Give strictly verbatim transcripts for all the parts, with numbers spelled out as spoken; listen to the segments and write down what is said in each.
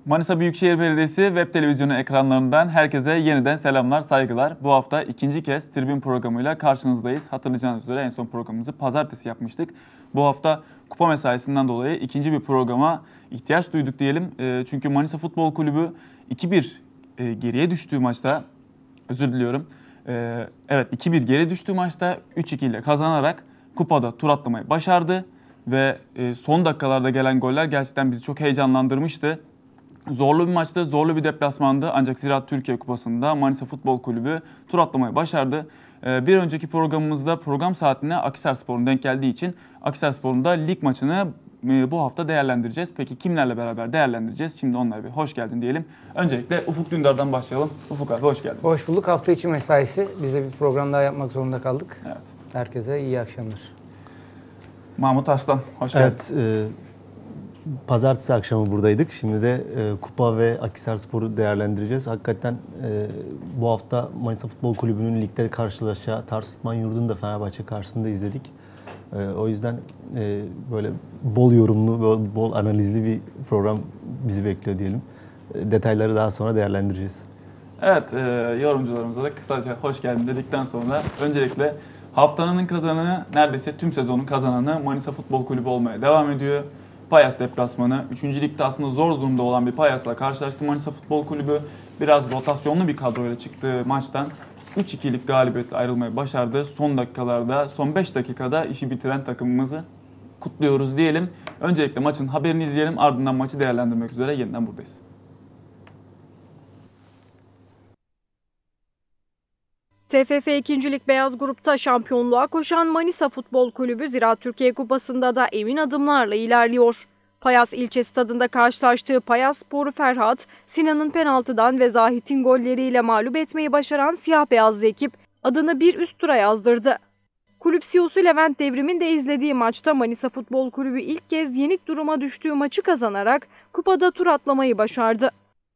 Manisa Büyükşehir Belediyesi Web Televizyonu ekranlarından herkese yeniden selamlar, saygılar. Bu hafta ikinci kez tribün programıyla karşınızdayız. Hatırlayacağınız üzere en son programımızı pazartesi yapmıştık. Bu hafta kupa mesaisinden dolayı ikinci bir programa ihtiyaç duyduk diyelim. Çünkü Manisa Futbol Kulübü iki bir geriye düştüğü maçta, özür diliyorum. Evet, iki bir geri düştüğü maçta üç iki ile kazanarak kupada tur atlamayı başardı. Ve son dakikalarda gelen goller gerçekten bizi çok heyecanlandırmıştı. Zorlu bir maçtı, zorlu bir deplasmandı ancak Ziraat Türkiye Kupası'nda Manisa Futbol Kulübü tur atlamayı başardı. Bir önceki programımızda program saatine Akhisarspor'un denk geldiği için Akhisarspor'un da lig maçını bu hafta değerlendireceğiz. Peki kimlerle beraber değerlendireceğiz? Şimdi onlara bir hoş geldin diyelim. Öncelikle Ufuk Dündar'dan başlayalım. Ufuk abi hoş geldin. Hoş bulduk. Hafta içi mesaisi. Biz de bir program daha yapmak zorunda kaldık. Evet. Herkese iyi akşamlar. Mahmut Arslan hoş geldin. Evet. E Pazartesi akşamı buradaydık. Şimdi de e, Kupa ve Akhisarspor'u değerlendireceğiz. Hakikaten e, bu hafta Manisa Futbol Kulübü'nün ligde karşılaşacağı Tarsus İdman Yurdu'nu da Fenerbahçe karşısında izledik. E, o yüzden e, böyle bol yorumlu, bol, bol analizli bir program bizi bekliyor diyelim. E, detayları daha sonra değerlendireceğiz. Evet, e, yorumcularımıza da kısaca hoş geldin dedikten sonra öncelikle haftanın kazananı, neredeyse tüm sezonun kazananı Manisa Futbol Kulübü olmaya devam ediyor. Payas deplasmanı. üçüncü ligde aslında zor durumda olan bir Payas'la karşılaştı Manisa Futbol Kulübü. Biraz rotasyonlu bir kadroyla çıktığı maçtan üç ikilik galibiyetle ayrılmayı başardı. Son dakikalarda, son beş dakikada işi bitiren takımımızı kutluyoruz diyelim. Öncelikle maçın haberini izleyelim, ardından maçı değerlendirmek üzere yeniden buradayız. T F F ikinci. Lig Beyaz Grup'ta şampiyonluğa koşan Manisa Futbol Kulübü Ziraat Türkiye Kupası'nda da emin adımlarla ilerliyor. Payas ilçe stadında karşılaştığı Payasspor'u Ferhat, Sinan'ın penaltıdan ve Zahit'in golleriyle mağlup etmeyi başaran siyah beyazlı ekip adını bir üst tura yazdırdı. Kulüp C E O'su Levent Devrim'in de izlediği maçta Manisa Futbol Kulübü ilk kez yenik duruma düştüğü maçı kazanarak kupada tur atlamayı başardı.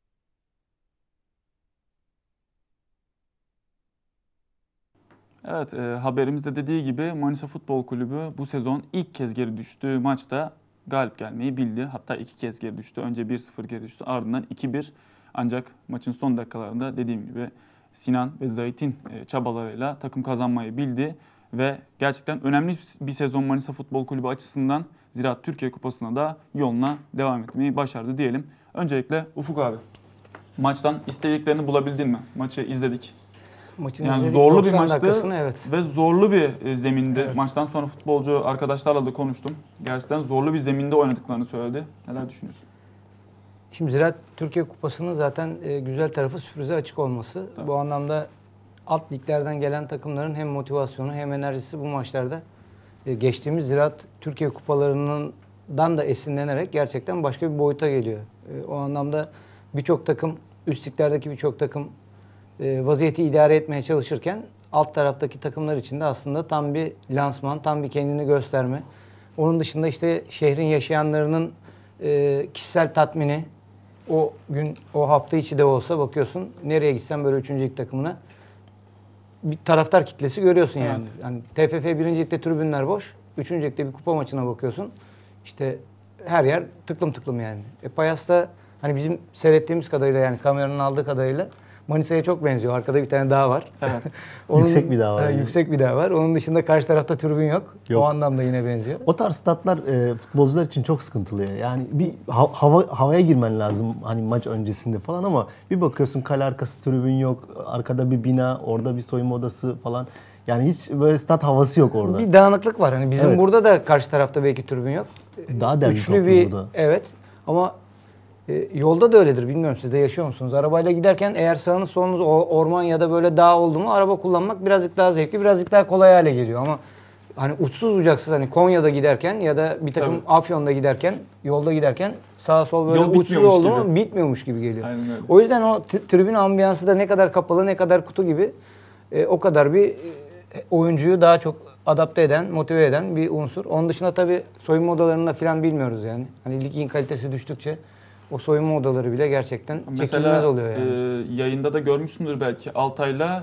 Evet, e, haberimizde dediği gibi Manisa Futbol Kulübü bu sezon ilk kez geri düştüğü maçta galip gelmeyi bildi. Hatta iki kez geri düştü. Önce bir sıfır geri düştü, ardından iki bir. Ancak maçın son dakikalarında dediğim gibi Sinan ve Zahit'in e, çabalarıyla takım kazanmayı bildi. Ve gerçekten önemli bir sezon Manisa Futbol Kulübü açısından Ziraat Türkiye Kupası'na da yoluna devam etmeyi başardı diyelim. Öncelikle Ufuk abi, maçtan istediklerini bulabildin mi? Maçı izledik. Maçın yani zorlu bir maçtı, evet. Ve zorlu bir zemindi. Evet. Maçtan sonra futbolcu arkadaşlarla da konuştum. Gerçekten zorlu bir zeminde oynadıklarını söyledi. Neler düşünüyorsun? Şimdi Ziraat Türkiye Kupası'nın zaten güzel tarafı sürprize açık olması. Tabii. Bu anlamda alt liglerden gelen takımların hem motivasyonu hem enerjisi bu maçlarda geçtiğimiz Ziraat Türkiye Kupalarından da esinlenerek gerçekten başka bir boyuta geliyor. O anlamda birçok takım, üst liglerdeki birçok takım vaziyeti idare etmeye çalışırken alt taraftaki takımlar için de aslında tam bir lansman, tam bir kendini gösterme. Onun dışında işte şehrin yaşayanlarının e, kişisel tatmini o gün, o hafta içi de olsa bakıyorsun nereye gitsen böyle üçüncü lig takımına bir taraftar kitlesi görüyorsun yani. Evet. Yani T F F birinci ligde tribünler boş, üçüncü ligde bir kupa maçına bakıyorsun. İşte her yer tıklım tıklım yani. E Payas'ta hani bizim seyrettiğimiz kadarıyla yani kameranın aldığı kadarıyla Manisa'ya çok benziyor. Arkada bir tane dağ var. Evet. Onun, yüksek bir dağ var. E, yüksek bir dağ var. Onun dışında karşı tarafta tribün yok. yok. O anlamda yine benziyor. O tarz statlar e, futbolcular için çok sıkıntılı. Yani bir hava havaya girmen lazım hani maç öncesinde falan ama bir bakıyorsun kale arkası tribün yok. Arkada bir bina, orada bir soyunma odası falan. Yani hiç böyle stat havası yok orada. Bir dağınıklık var. Hani bizim evet. burada da karşı tarafta belki tribün yok. Daha derli Üçlü bir burada. Evet. Ama E, yolda da öyledir. Bilmiyorum siz de yaşıyor musunuz? Arabayla giderken eğer sağınız solunuz orman ya da böyle dağ oldu mu araba kullanmak birazcık daha zevkli, birazcık daha kolay hale geliyor ama hani uçsuz bucaksız hani Konya'da giderken ya da bir takım Tabii. Afyon'da giderken, yolda giderken sağa sol böyle Yol uçsuz oldu mu bitmiyormuş gibi geliyor. O yüzden o tribün ambiyansı da ne kadar kapalı, ne kadar kutu gibi e, o kadar bir e, oyuncuyu daha çok adapte eden, motive eden bir unsur. Onun dışında tabii soyunma odalarında falan bilmiyoruz yani. Hani ligin kalitesi düştükçe o soyunma odaları bile gerçekten çekilmez oluyor yani. Mesela e, yayında da görmüşsündür belki Altay'la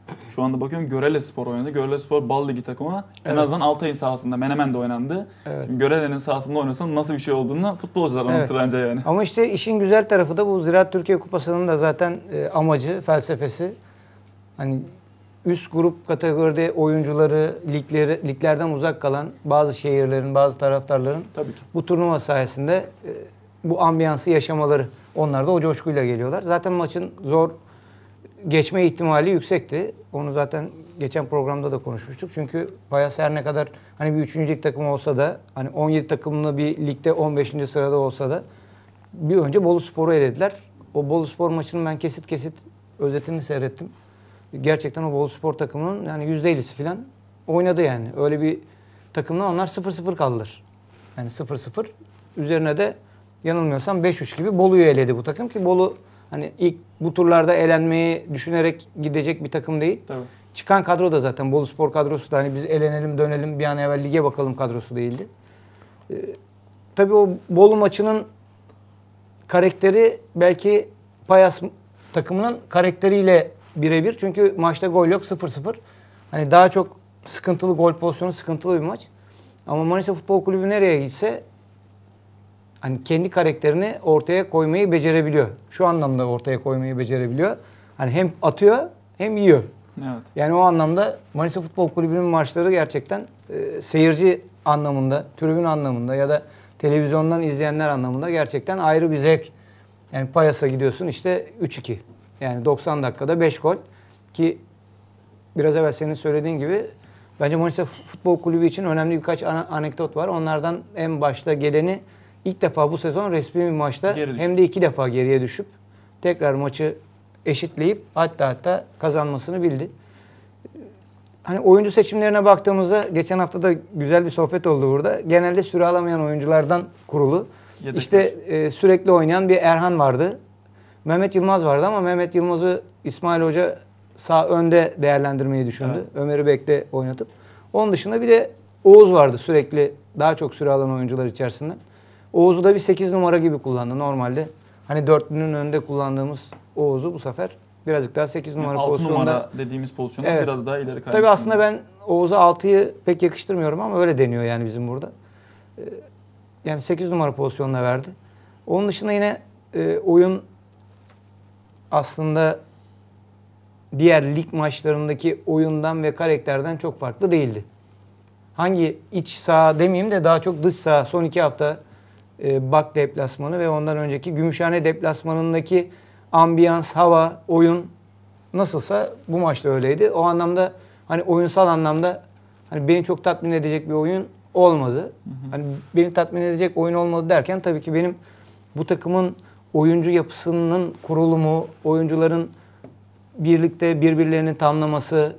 Şu anda bakıyorum Görelespor oynadı. Görelespor Bal Ligi takımı. En Evet. azından Altay'ın sahasında, Menemen'de oynandı. Evet. Görele'nin sahasında oynasın nasıl bir şey olduğunu futbolcular anlatır Evet. anca yani. Ama işte işin güzel tarafı da bu Ziraat Türkiye Kupası'nın da zaten e, amacı, felsefesi. Hani üst grup kategoride oyuncuları, ligleri, liglerden uzak kalan bazı şehirlerin, bazı taraftarların Tabii ki. bu turnuva sayesinde e, bu ambiyansı yaşamaları. Onlar da o coşkuyla geliyorlar. Zaten maçın zor geçme ihtimali yüksekti. Onu zaten geçen programda da konuşmuştuk. Çünkü Payas her ne kadar hani bir üçüncü lig takımı olsa da, hani on yedi takımlı bir ligde on beşinci sırada olsa da bir önce Boluspor'u elediler. O Boluspor maçının ben kesit kesit özetini seyrettim. Gerçekten o Boluspor takımının yani yüzde ellisi falan oynadı yani. Öyle bir takımla onlar sıfır sıfır kaldılar. Yani sıfır sıfır. Üzerine de yanılmıyorsam beş üç gibi Bolu'yu eledi bu takım ki Bolu hani ilk bu turlarda elenmeyi düşünerek gidecek bir takım değil. Tabii. Çıkan kadro da zaten Boluspor kadrosu da hani biz elenelim dönelim bir an evvel lige bakalım kadrosu değildi. Ee, tabii o Bolu maçının karakteri belki Payas takımının karakteriyle birebir. Çünkü maçta gol yok, sıfır sıfır. Hani daha çok sıkıntılı gol pozisyonu, sıkıntılı bir maç. Ama Manisa Futbol Kulübü nereye gitse hani kendi karakterini ortaya koymayı becerebiliyor. Şu anlamda ortaya koymayı becerebiliyor. Hani hem atıyor hem yiyor. Evet. Yani o anlamda Manisa Futbol Kulübü'nün maçları gerçekten e, seyirci anlamında, tribün anlamında ya da televizyondan izleyenler anlamında gerçekten ayrı bir zevk. Yani Payas'a gidiyorsun işte üç iki. Yani doksan dakikada beş gol ki biraz evvel senin söylediğin gibi bence Manisa Futbol Kulübü için önemli birkaç an- anekdot var. Onlardan en başta geleni ilk defa bu sezon resmi bir maçta Geri düştü. hem de iki defa geriye düşüp tekrar maçı eşitleyip hatta hatta kazanmasını bildi. Hani oyuncu seçimlerine baktığımızda geçen hafta da güzel bir sohbet oldu burada. Genelde süre alamayan oyunculardan kurulu. Yedekler. İşte e, sürekli oynayan bir Erhan vardı. Mehmet Yılmaz vardı ama Mehmet Yılmaz'ı İsmail Hoca sağ önde değerlendirmeyi düşündü. Evet. Ömer'i bekle oynatıp. Onun dışında bir de Oğuz vardı sürekli daha çok süre alan oyuncular içerisinden. Oğuz'u da bir sekiz numara gibi kullandı normalde. Hani dörtlünün önünde kullandığımız Oğuz'u bu sefer birazcık daha sekiz numara Yani altı pozisyonda. numara dediğimiz pozisyonda Evet. biraz daha ileri kaymış. Tabii aslında ben Oğuz'a altıyı pek yakıştırmıyorum ama öyle deniyor yani bizim burada. Ee, Yani sekiz numara pozisyonuna verdi. Onun dışında yine e, oyun aslında diğer lig maçlarındaki oyundan ve karakterden çok farklı değildi. Hangi iç saha demeyeyim de daha çok dış saha son iki hafta e, Bak deplasmanı ve ondan önceki Gümüşhane deplasmanındaki ambiyans, hava, oyun nasılsa bu maçta öyleydi. O anlamda hani oyunsal anlamda hani beni çok tatmin edecek bir oyun olmadı. Hı hı. Hani beni tatmin edecek oyun olmadı derken tabii ki benim bu takımın oyuncu yapısının kurulumu, oyuncuların birlikte birbirlerini tamlaması,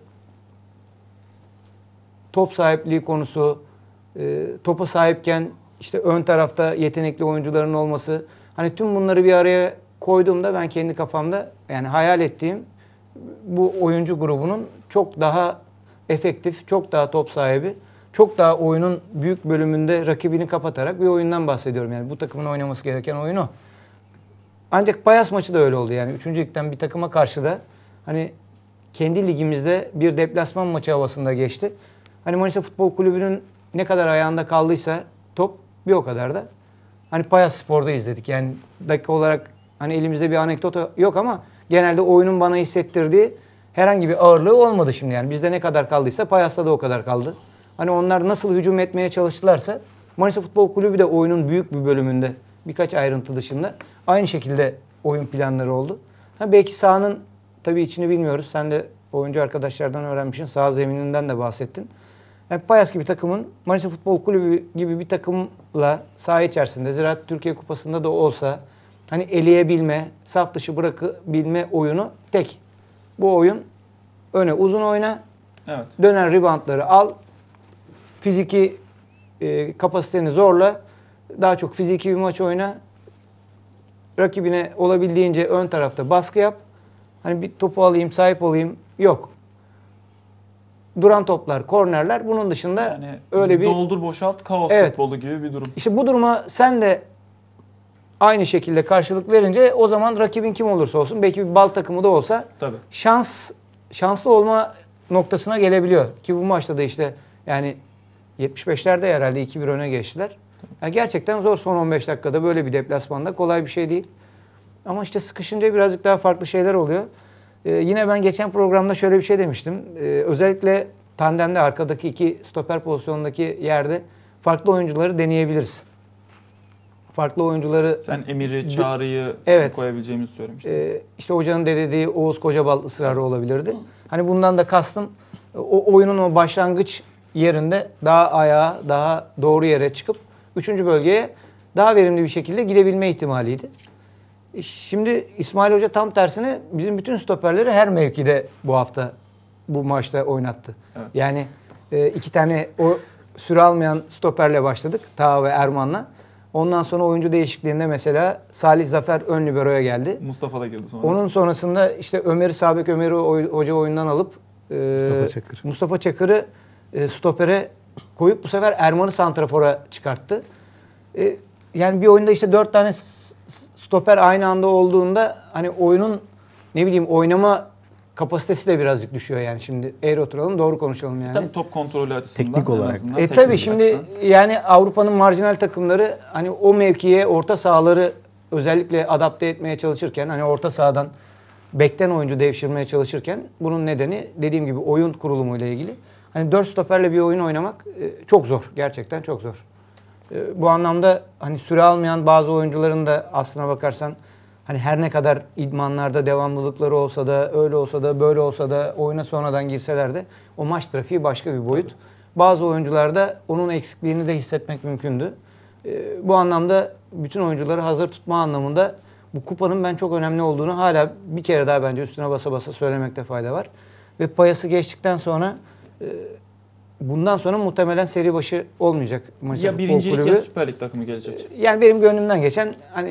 top sahipliği konusu, e, topa sahipken işte ön tarafta yetenekli oyuncuların olması. Hani tüm bunları bir araya koyduğumda ben kendi kafamda yani hayal ettiğim bu oyuncu grubunun çok daha efektif, çok daha top sahibi, çok daha oyunun büyük bölümünde rakibini kapatarak bir oyundan bahsediyorum. Yani bu takımın oynaması gereken oyun o. Ancak Payas maçı da öyle oldu. Yani üçüncü ligden bir takıma karşı da hani kendi ligimizde bir deplasman maçı havasında geçti. Hani Manisa Futbol Kulübü'nün ne kadar ayağında kaldıysa top bir o kadar da hani Payas Spor'da izledik. Yani dakika olarak hani elimizde bir anekdot yok ama genelde oyunun bana hissettirdiği herhangi bir ağırlığı olmadı şimdi yani. Bizde ne kadar kaldıysa Payas'ta da o kadar kaldı. Hani onlar nasıl hücum etmeye çalıştılarsa Manisa Futbol Kulübü de oyunun büyük bir bölümünde birkaç ayrıntı dışında aynı şekilde oyun planları oldu. Ha belki sahanın tabii içini bilmiyoruz. Sen de oyuncu arkadaşlardan öğrenmişsin. Saha zemininden de bahsettin. Yani Payas gibi takımın Manisa Futbol Kulübü gibi bir takımla saha içerisinde Ziraat Türkiye Kupası'nda da olsa hani eleyebilme, saf dışı bırakabilme oyunu tek. Bu oyun öne uzun oyna, Evet. dönen reboundları al, fiziki e, kapasiteni zorla, daha çok fiziki bir maç oyna, rakibine olabildiğince ön tarafta baskı yap. Hani bir topu alayım, sahip olayım yok. Duran toplar, kornerler bunun dışında Yani öyle bir... doldur boşalt kaos Evet. futbolu gibi bir durum. İşte bu duruma sen de aynı şekilde karşılık verince o zaman rakibin kim olursa olsun belki bir bal takımı da olsa Tabii. şans şanslı olma noktasına gelebiliyor. Ki bu maçta da işte yani yetmiş beşlerde herhalde iki bir öne geçtiler. Yani gerçekten zor son on beş dakikada böyle bir deplasmanda kolay bir şey değil. Ama işte sıkışınca birazcık daha farklı şeyler oluyor. Ee, yine ben geçen programda şöyle bir şey demiştim. Ee, özellikle tandemde arkadaki iki stoper pozisyonundaki yerde farklı oyuncuları deneyebiliriz. Farklı oyuncuları... Sen Emir'i, Çağrı'yı evet. koyabileceğimizi söylemiştin. Ee, işte hocanın da dediği Oğuz Kocabal ısrarı olabilirdi. Hani bundan da kastım o oyunun o başlangıç yerinde daha ayağa, daha doğru yere çıkıp üçüncü bölgeye daha verimli bir şekilde gidebilme ihtimaliydi. Şimdi İsmail Hoca tam tersine bizim bütün stoperleri her mevkide bu hafta bu maçta oynattı. Evet. Yani e, iki tane o süre almayan stoperle başladık. Taha ve Erman'la. Ondan sonra oyuncu değişikliğinde mesela Salih Zafer ön libero'ya geldi. Mustafa da girdi sonra. Onun sonrasında işte Ömer'i, Sabek Ömer'i oy, hoca oyundan alıp e, Mustafa Çakır. Mustafa Çakır'ı e, stopere koyup bu sefer Erman'ı santrafora çıkarttı. E, yani bir oyunda işte dört tane stoper aynı anda olduğunda hani oyunun ne bileyim oynama kapasitesi de birazcık düşüyor yani. Şimdi eğri oturalım doğru konuşalım yani. Tabii top kontrolü açısından. Teknik olarak. en azından E teknik tabii şimdi açıdan. yani Avrupa'nın marjinal takımları hani o mevkiye orta sahaları özellikle adapte etmeye çalışırken hani orta sahadan bekten oyuncu devşirmeye çalışırken bunun nedeni dediğim gibi oyun kurulumuyla ilgili. Hani dört stoperle bir oyun oynamak e, çok zor. Gerçekten çok zor. E, bu anlamda hani süre almayan bazı oyuncuların da aslına bakarsan hani her ne kadar idmanlarda devamlılıkları olsa da öyle olsa da böyle olsa da oyuna sonradan girseler de o maç trafiği başka bir boyut. Bazı oyuncularda onun eksikliğini de hissetmek mümkündü. E, bu anlamda bütün oyuncuları hazır tutma anlamında bu kupanın ben çok önemli olduğunu hala bir kere daha bence üstüne basa basa söylemekte fayda var. Ve payası geçtikten sonra e, bundan sonra muhtemelen seri başı olmayacak Manisa Ya Futbol birincilik Kulübü. ya Süper Lig takımı gelecek. Yani benim gönlümden geçen hani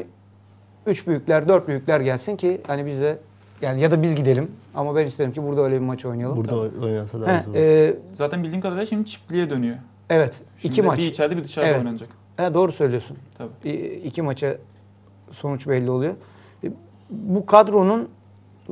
üç büyükler, dört büyükler gelsin ki hani biz de yani ya da biz gidelim ama ben isterim ki burada öyle bir maç oynayalım. Burada oynansa daha He, güzel olur. e, Zaten bildiğim kadarıyla şimdi çiftliğe dönüyor. evet. Şimdi iki maç. Bir içeride bir dışarıda Evet. oynanacak. He, doğru söylüyorsun. Tabii. İ- iki maça sonuç belli oluyor. E, Bu kadronun e,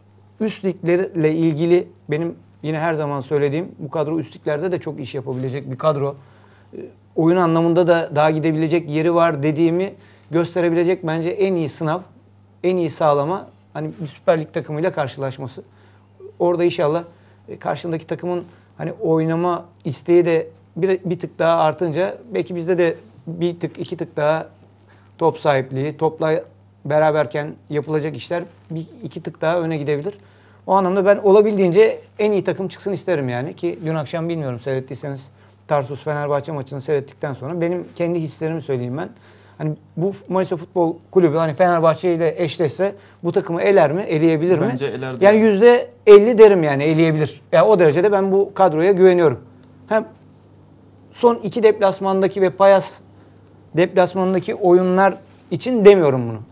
üst liglerle ilgili benim yine her zaman söylediğim bu kadro üst liglerde de çok iş yapabilecek bir kadro. E, Oyun anlamında da daha gidebilecek yeri var dediğimi gösterebilecek bence en iyi sınav, en iyi sağlama hani bir Süper Lig takımıyla karşılaşması. Orada inşallah e, karşındaki takımın hani oynama isteği de bir, bir tık daha artınca belki bizde de bir tık iki tık daha top sahipliği, topla beraberken yapılacak işler bir iki tık daha öne gidebilir. O anlamda ben olabildiğince en iyi takım çıksın isterim yani ki dün akşam bilmiyorum seyrettiyseniz Tarsus Fenerbahçe maçını seyrettikten sonra benim kendi hislerimi söyleyeyim ben. Hani bu Manisa Futbol Kulübü hani Fenerbahçe ile eşleşse bu takımı eler mi? Eleyebilir mi? Bence elerdi. Yani yüzde elli derim yani eleyebilir. Yani o derecede ben bu kadroya güveniyorum. Hem son iki deplasmandaki ve Payas deplasmanındaki oyunlar için demiyorum bunu.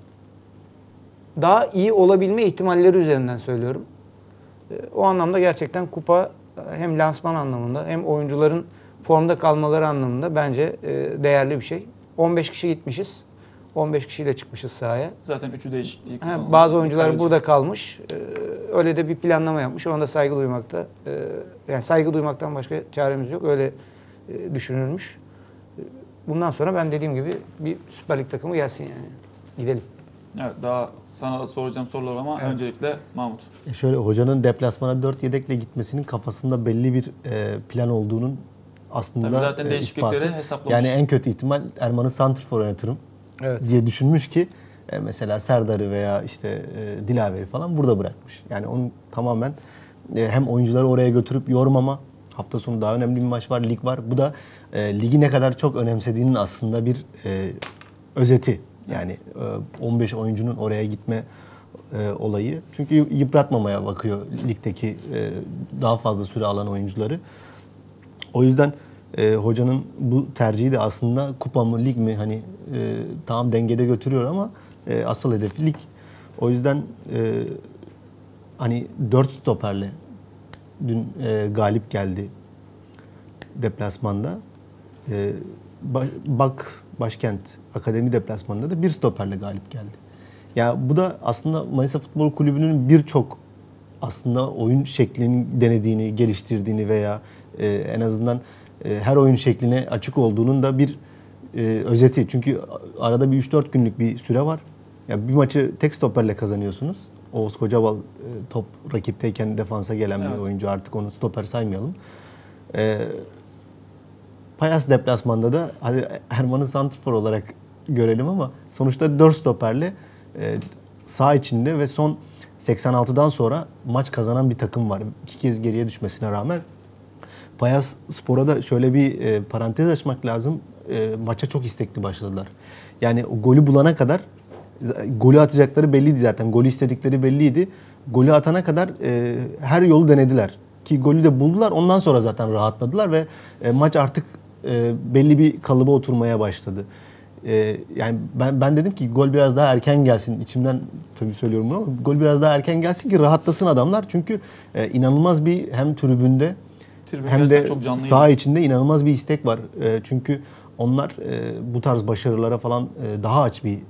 Daha iyi olabilme ihtimalleri üzerinden söylüyorum. O anlamda gerçekten kupa hem lansman anlamında hem oyuncuların formda kalmaları anlamında bence değerli bir şey. on beş kişi gitmişiz. on beş kişiyle çıkmışız sahaya. Zaten üçü değişikliği. Ha, bazı oyuncular burada kalmış. Öyle de bir planlama yapmış. Ona da saygı duymakta. Yani saygı duymaktan başka çaremiz yok. Öyle düşünülmüş. Bundan sonra ben dediğim gibi bir Süper Lig takımı gelsin yani. Gidelim. Evet, daha sana da soracağım sorular ama Evet. öncelikle Mahmut. E Şöyle hocanın deplasmana dört yedekle gitmesinin kafasında belli bir e, plan olduğunun aslında Tabii zaten e, değişiklikleri ispatı. hesaplamış. Yani en kötü ihtimal Erman'ı santrfor oynatırım Evet. diye düşünmüş ki e, mesela Serdar'ı veya işte e, Dilaver'i falan burada bırakmış. Yani onun tamamen e, hem oyuncuları oraya götürüp yormama, hafta sonu daha önemli bir maç var, lig var. Bu da e, ligi ne kadar çok önemsediğinin aslında bir e, özeti. Yani e, on beş oyuncunun oraya gitme e, olayı. Çünkü yıpratmamaya bakıyor ligdeki e, daha fazla süre alan oyuncuları. O yüzden e, hocanın bu tercihi de aslında kupa mı lig mi hani e, tamam dengede götürüyor ama e, asıl hedefi lig. O yüzden e, hani dört stoperle dün e, galip geldi deplasmanda. E, ba- bak Başkent Akademi deplasmanında da bir stoperle galip geldi. Ya bu da aslında Manisa Futbol Kulübü'nün birçok aslında oyun şeklini denediğini, geliştirdiğini veya e, en azından e, her oyun şekline açık olduğunun da bir e, özeti. Çünkü arada bir üç dört günlük bir süre var. Ya bir maçı tek stoperle kazanıyorsunuz. Oğuz Kocabal e, top rakipteyken defansa gelen Evet. bir oyuncu, artık onu stoper saymayalım. E, Payas deplasmanda da hadi Erman'ı santrfor olarak görelim ama sonuçta dört stoperle e, saha içinde ve son seksen altıdan sonra maç kazanan bir takım var. İki kez geriye düşmesine rağmen. Payas Spor'a da şöyle bir e, parantez açmak lazım. E, maça çok istekli başladılar. Yani o golü bulana kadar golü atacakları belliydi zaten. Golü istedikleri belliydi. Golü atana kadar e, her yolu denediler. Ki golü de buldular. Ondan sonra zaten rahatladılar ve e, maç artık e, belli bir kalıba oturmaya başladı. E, yani ben ben dedim ki gol biraz daha erken gelsin. İçimden tabii söylüyorum bunu ama gol biraz daha erken gelsin ki rahatlasın adamlar. Çünkü e, inanılmaz bir hem tribünde Tribün hem de gerçekten çok canlıydı. saha içinde inanılmaz bir istek var. E, çünkü onlar e, bu tarz başarılara falan e, daha aç bir e,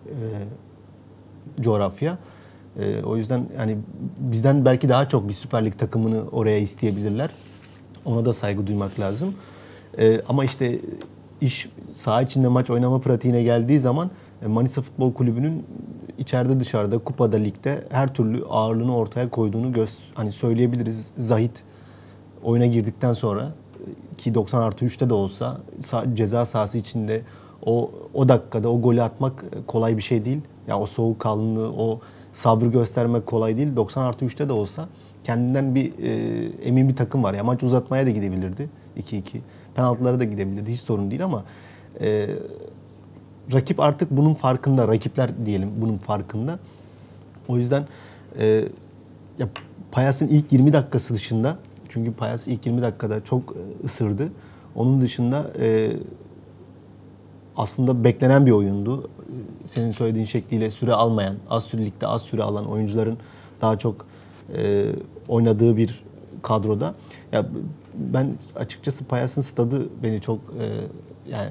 coğrafya. E, o yüzden yani bizden belki daha çok bir Süper Lig takımını oraya isteyebilirler. Ona da saygı duymak lazım. E, ama işte iş saha içinde maç oynama pratiğine geldiği zaman e, Manisa Futbol Kulübü'nün içeride dışarıda, kupada, ligde her türlü ağırlığını ortaya koyduğunu göz hani söyleyebiliriz. Zahit oyuna girdikten sonra ki doksan artı üçte de olsa ceza sahası içinde o o dakikada o golü atmak kolay bir şey değil. Ya o soğukkanlılığı, o sabrı göstermek kolay değil. doksan artı üçte de olsa kendinden bir e, emin bir takım var. Ya maç uzatmaya da gidebilirdi iki iki. Penaltılara da gidebilirdi. Hiç sorun değil ama e, rakip artık bunun farkında. Rakipler diyelim bunun farkında. O yüzden e, ya Payas'ın ilk yirmi dakikası dışında, çünkü Payas ilk yirmi dakikada çok ısırdı. Onun dışında e, aslında beklenen bir oyundu. Senin söylediğin şekliyle süre almayan, az süre ligde az süre alan oyuncuların daha çok e, oynadığı bir kadroda. Ya ben açıkçası Payas'ın stadı beni çok e, yani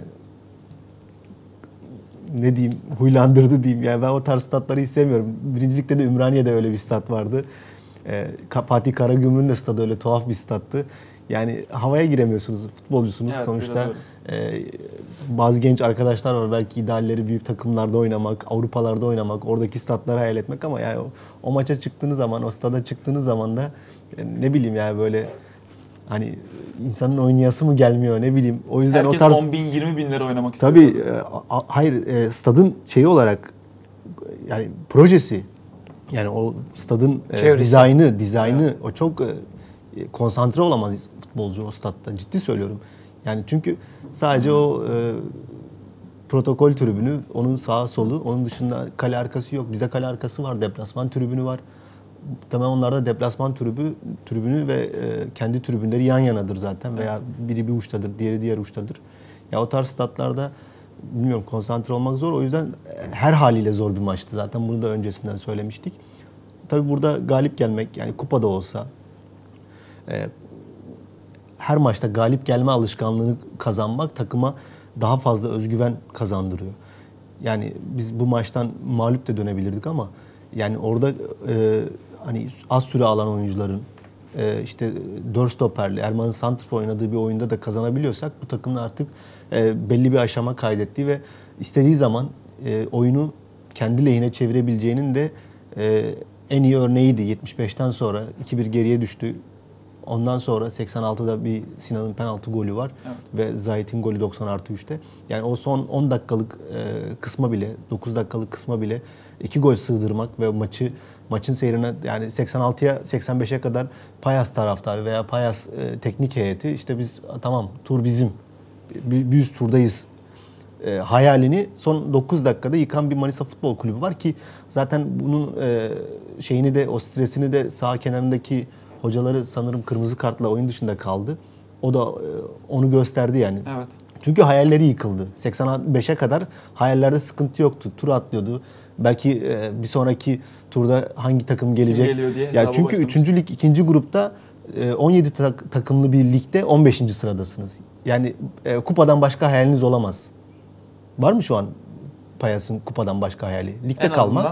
ne diyeyim huylandırdı diyeyim. Yani ben o tarz statları hiç sevmiyorum. Birincilikte de Ümraniye'de öyle bir stat vardı. E, Fatih Karagümrük'ün de stadı öyle tuhaf bir stattı. Yani havaya giremiyorsunuz, futbolcusunuz. Evet, Sonuçta e, bazı genç arkadaşlar var, belki idealleri büyük takımlarda oynamak, Avrupalarda oynamak, oradaki statları hayal etmek ama yani o, o maça çıktığınız zaman, o stada çıktığınız zaman da e, ne bileyim yani böyle hani insanın oynayası mı gelmiyor, ne bileyim. O yüzden Herkes o tarz on bin yirmi bin lira oynamak istiyor. tabii e, a, hayır e, stadın şeyi olarak yani projesi, yani o stadın e, Çevresi. dizaynı, dizaynı evet. O çok e, konsantre olamaz futbolcu o statta. Ciddi söylüyorum. Yani çünkü sadece o e, protokol tribünü, onun sağa solu, onun dışında kale arkası yok. Bizde kale arkası var, deplasman tribünü var. Tamam, onlarda deplasman tribü, tribünü ve e, kendi tribünleri yan yanadır zaten veya biri bir uçtadır, diğeri diğer uçtadır. Ya o tarz statlarda bilmiyorum, konsantre olmak zor. O yüzden her haliyle zor bir maçtı zaten. Bunu da öncesinden söylemiştik. Tabii burada galip gelmek, yani kupada olsa e, her maçta galip gelme alışkanlığını kazanmak takıma daha fazla özgüven kazandırıyor. Yani biz bu maçtan mağlup da dönebilirdik ama yani orada e, hani az süre alan oyuncuların e, işte dört stoperli Erman'ın santrfor oynadığı bir oyunda da kazanabiliyorsak bu takımın artık e, belli bir aşama kaydettiği ve istediği zaman e, oyunu kendi lehine çevirebileceğinin de e, en iyi örneğiydi. yetmiş beşten sonra iki bir geriye düştü. Ondan sonra seksen altıda bir Sinan'ın penaltı golü var. Evet. Ve Zahit'in golü doksan artı üçte. Yani o son on dakikalık e, kısma bile, dokuz dakikalık kısma bile iki gol sığdırmak ve maçı maçın seyrine, yani seksen altıya seksen beşe kadar Payas taraftarı veya Payas e, teknik heyeti işte biz tamam tur bizim, bir, bir üst turdayız e, hayalini son dokuz dakikada yıkan bir Manisa Futbol Kulübü var ki zaten bunun e, şeyini de, o stresini de sağ kenarındaki hocaları sanırım kırmızı kartla oyun dışında kaldı. O da onu gösterdi yani. Evet. Çünkü hayalleri yıkıldı. seksen beşe kadar hayallerde sıkıntı yoktu. Tur atlıyordu. Belki bir sonraki turda hangi takım gelecek? Diye ya çünkü üçüncü lig ikinci grupta on yedi tak- takımlı bir ligde on beşinci sıradasınız. Yani kupadan başka hayaliniz olamaz. Var mı şu an Payas'ın kupadan başka hayali? Ligde en kalmak. Azından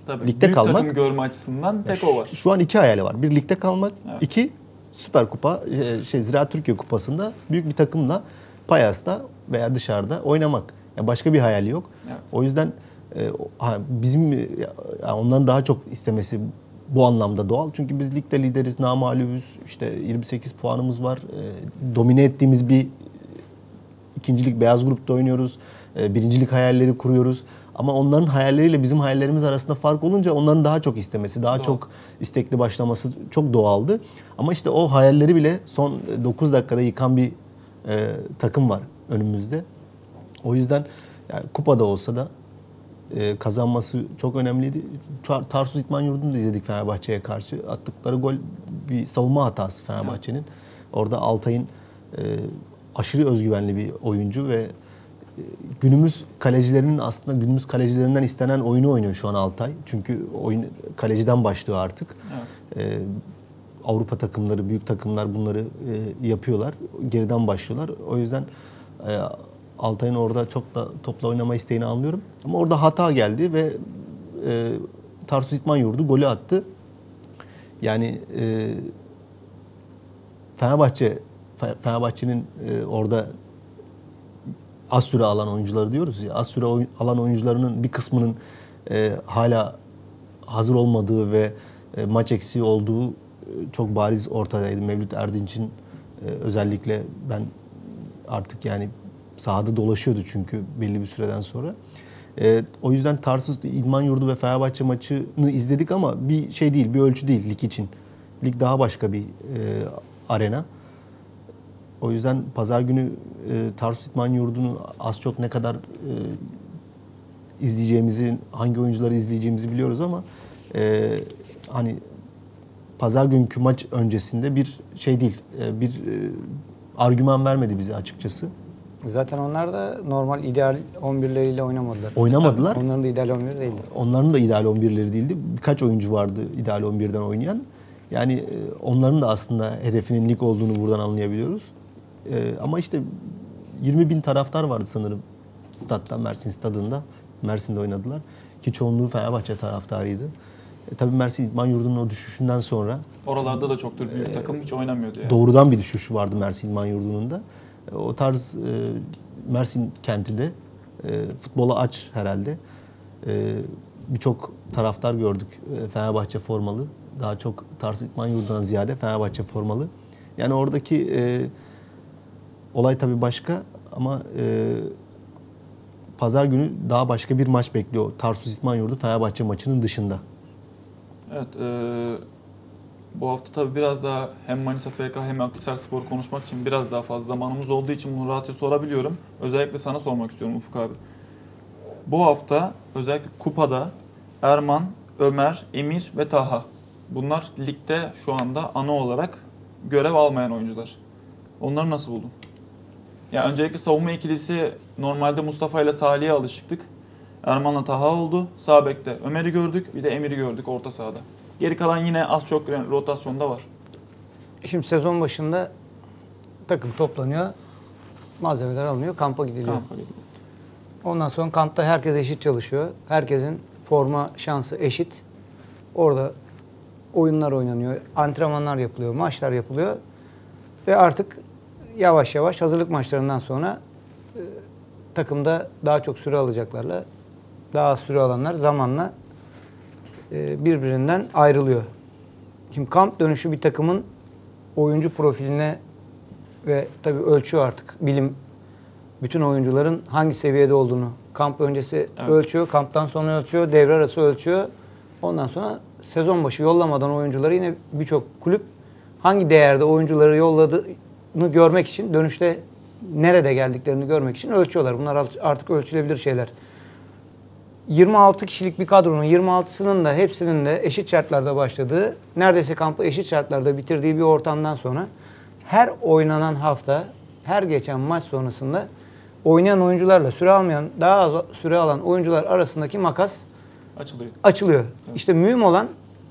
Tabii. Ligde Büyük kalmak. takım görme açısından tek o var. Şu an iki hayali var. Bir, ligde kalmak. Evet. İki, Süper Kupa, şey, Ziraat Türkiye Kupası'nda büyük bir takımla Payas'ta veya dışarıda oynamak. Yani başka bir hayali yok. Evet. O yüzden e, ha, bizim yani onların daha çok istemesi bu anlamda doğal. Çünkü biz ligde lideriz, namağlubuz. İşte yirmi sekiz puanımız var. E, domine ettiğimiz bir ikincilik beyaz grupta oynuyoruz. E, birincilik hayalleri kuruyoruz. Ama onların hayalleriyle bizim hayallerimiz arasında fark olunca onların daha çok istemesi, daha Doğal. çok istekli başlaması çok doğaldı. Ama işte o hayalleri bile son dokuz dakikada yıkan bir e, takım var önümüzde. O yüzden yani kupada olsa da e, kazanması çok önemliydi. Tar- Tarsus İdman Yurdu'nu da izledik Fenerbahçe'ye karşı. Attıkları gol bir savunma hatası Fenerbahçe'nin. Evet. Orada Altay'ın e, aşırı özgüvenli bir oyuncu ve günümüz kalecilerinin aslında günümüz kalecilerinden istenen oyunu oynuyor şu an Altay. Çünkü oyun kaleciden başlıyor artık. Evet. Ee, Avrupa takımları, büyük takımlar bunları e, yapıyorlar. Geriden başlıyorlar. O yüzden e, Altay'ın orada çok da topla oynama isteğini anlıyorum. Ama orada hata geldi ve e, Tarsus İdman Yurdu golü attı. Yani e, Fenerbahçe Fenerbahçe'nin e, orada az süre alan oyuncuları diyoruz ya, az süre oy- alan oyuncularının bir kısmının e, hala hazır olmadığı ve e, maç eksiği olduğu e, çok bariz ortadaydı. Mevlüt Erdinç'in e, özellikle ben artık yani sahada dolaşıyordu çünkü belli bir süreden sonra. E, o yüzden Tarsus İdman Yurdu ve Fenerbahçe maçını izledik ama bir şey değil, bir ölçü değil lig için. Lig daha başka bir e, arena. O yüzden pazar günü e, Tarsus İdman Yurdu'nu az çok ne kadar e, izleyeceğimizi, hangi oyuncuları izleyeceğimizi biliyoruz ama e, hani pazar günkü maç öncesinde bir şey değil, e, bir e, argüman vermedi bize açıkçası. Zaten onlar da normal ideal on birleriyle oynamadılar. Oynamadılar. Onların da ideal on bir değildi. Onların da ideal on birleri değildi. Birkaç oyuncu vardı ideal on birden oynayan. Yani e, onların da aslında hedefinin lig olduğunu buradan anlayabiliyoruz. Ee, ama işte yirmi bin taraftar vardı sanırım statta, Mersin stadında. Mersin'de oynadılar. Ki çoğunluğu Fenerbahçe taraftarıydı. E, tabii Mersin İdman Yurdu'nun o düşüşünden sonra Oralarda da çoktur büyük e, takım hiç oynamıyordu yani. Doğrudan bir düşüş vardı Mersin İdman Yurdu'nun da. E, o tarz e, Mersin kenti de e, futbola aç herhalde. E, Birçok taraftar gördük e, Fenerbahçe formalı. Daha çok Tarsus İdman Yurdu'ndan ziyade Fenerbahçe formalı. Yani oradaki e, olay tabii başka ama e, pazar günü daha başka bir maç bekliyor. Tarsus İdman Yurdu Fenerbahçe maçının dışında. Evet. E, bu hafta tabii biraz daha hem Manisa F K hem Akhisarspor konuşmak için biraz daha fazla zamanımız olduğu için bunu rahatça sorabiliyorum. Özellikle sana sormak istiyorum Ufuk abi. Bu hafta özellikle kupada Erman, Ömer, Emir ve Taha. Bunlar ligde şu anda ana olarak görev almayan oyuncular. Onları nasıl buldun? Ya öncelikle savunma ikilisi normalde Mustafa ile Salih'e alışıktık. Erman'la Taha oldu. Sağ bekte Ömer'i gördük. Bir de Emir'i gördük orta sahada. Geri kalan yine az çok rotasyonda var. Şimdi sezon başında takım toplanıyor. Malzemeler alınıyor. Kampa gidiliyor. Kampa gidiliyor. Ondan sonra kampta herkes eşit çalışıyor. Herkesin forma şansı eşit. Orada oyunlar oynanıyor. Antrenmanlar yapılıyor. Maçlar yapılıyor. Ve artık yavaş yavaş hazırlık maçlarından sonra e, takımda daha çok süre alacaklarla daha az süre alanlar zamanla e, birbirinden ayrılıyor. Şimdi kamp dönüşü bir takımın oyuncu profiline ve tabii ölçüyor artık bilim bütün oyuncuların hangi seviyede olduğunu. Kamp öncesi evet. ölçüyor, kamptan sonra ölçüyor, devre arası ölçüyor. Ondan sonra sezon başı yollamadan oyuncuları yine birçok kulüp hangi değerde oyuncuları yolladığını görmek için, dönüşte nerede geldiklerini görmek için ölçüyorlar. Bunlar artık ölçülebilir şeyler. yirmi altı kişilik bir kadronun yirmi altısının da hepsinin de eşit şartlarda başladığı, neredeyse kampı eşit şartlarda bitirdiği bir ortamdan sonra her oynanan hafta, her geçen maç sonrasında oynayan oyuncularla süre almayan, daha az süre alan oyuncular arasındaki makas Açılıyor. açılıyor. Evet. İşte mühim olan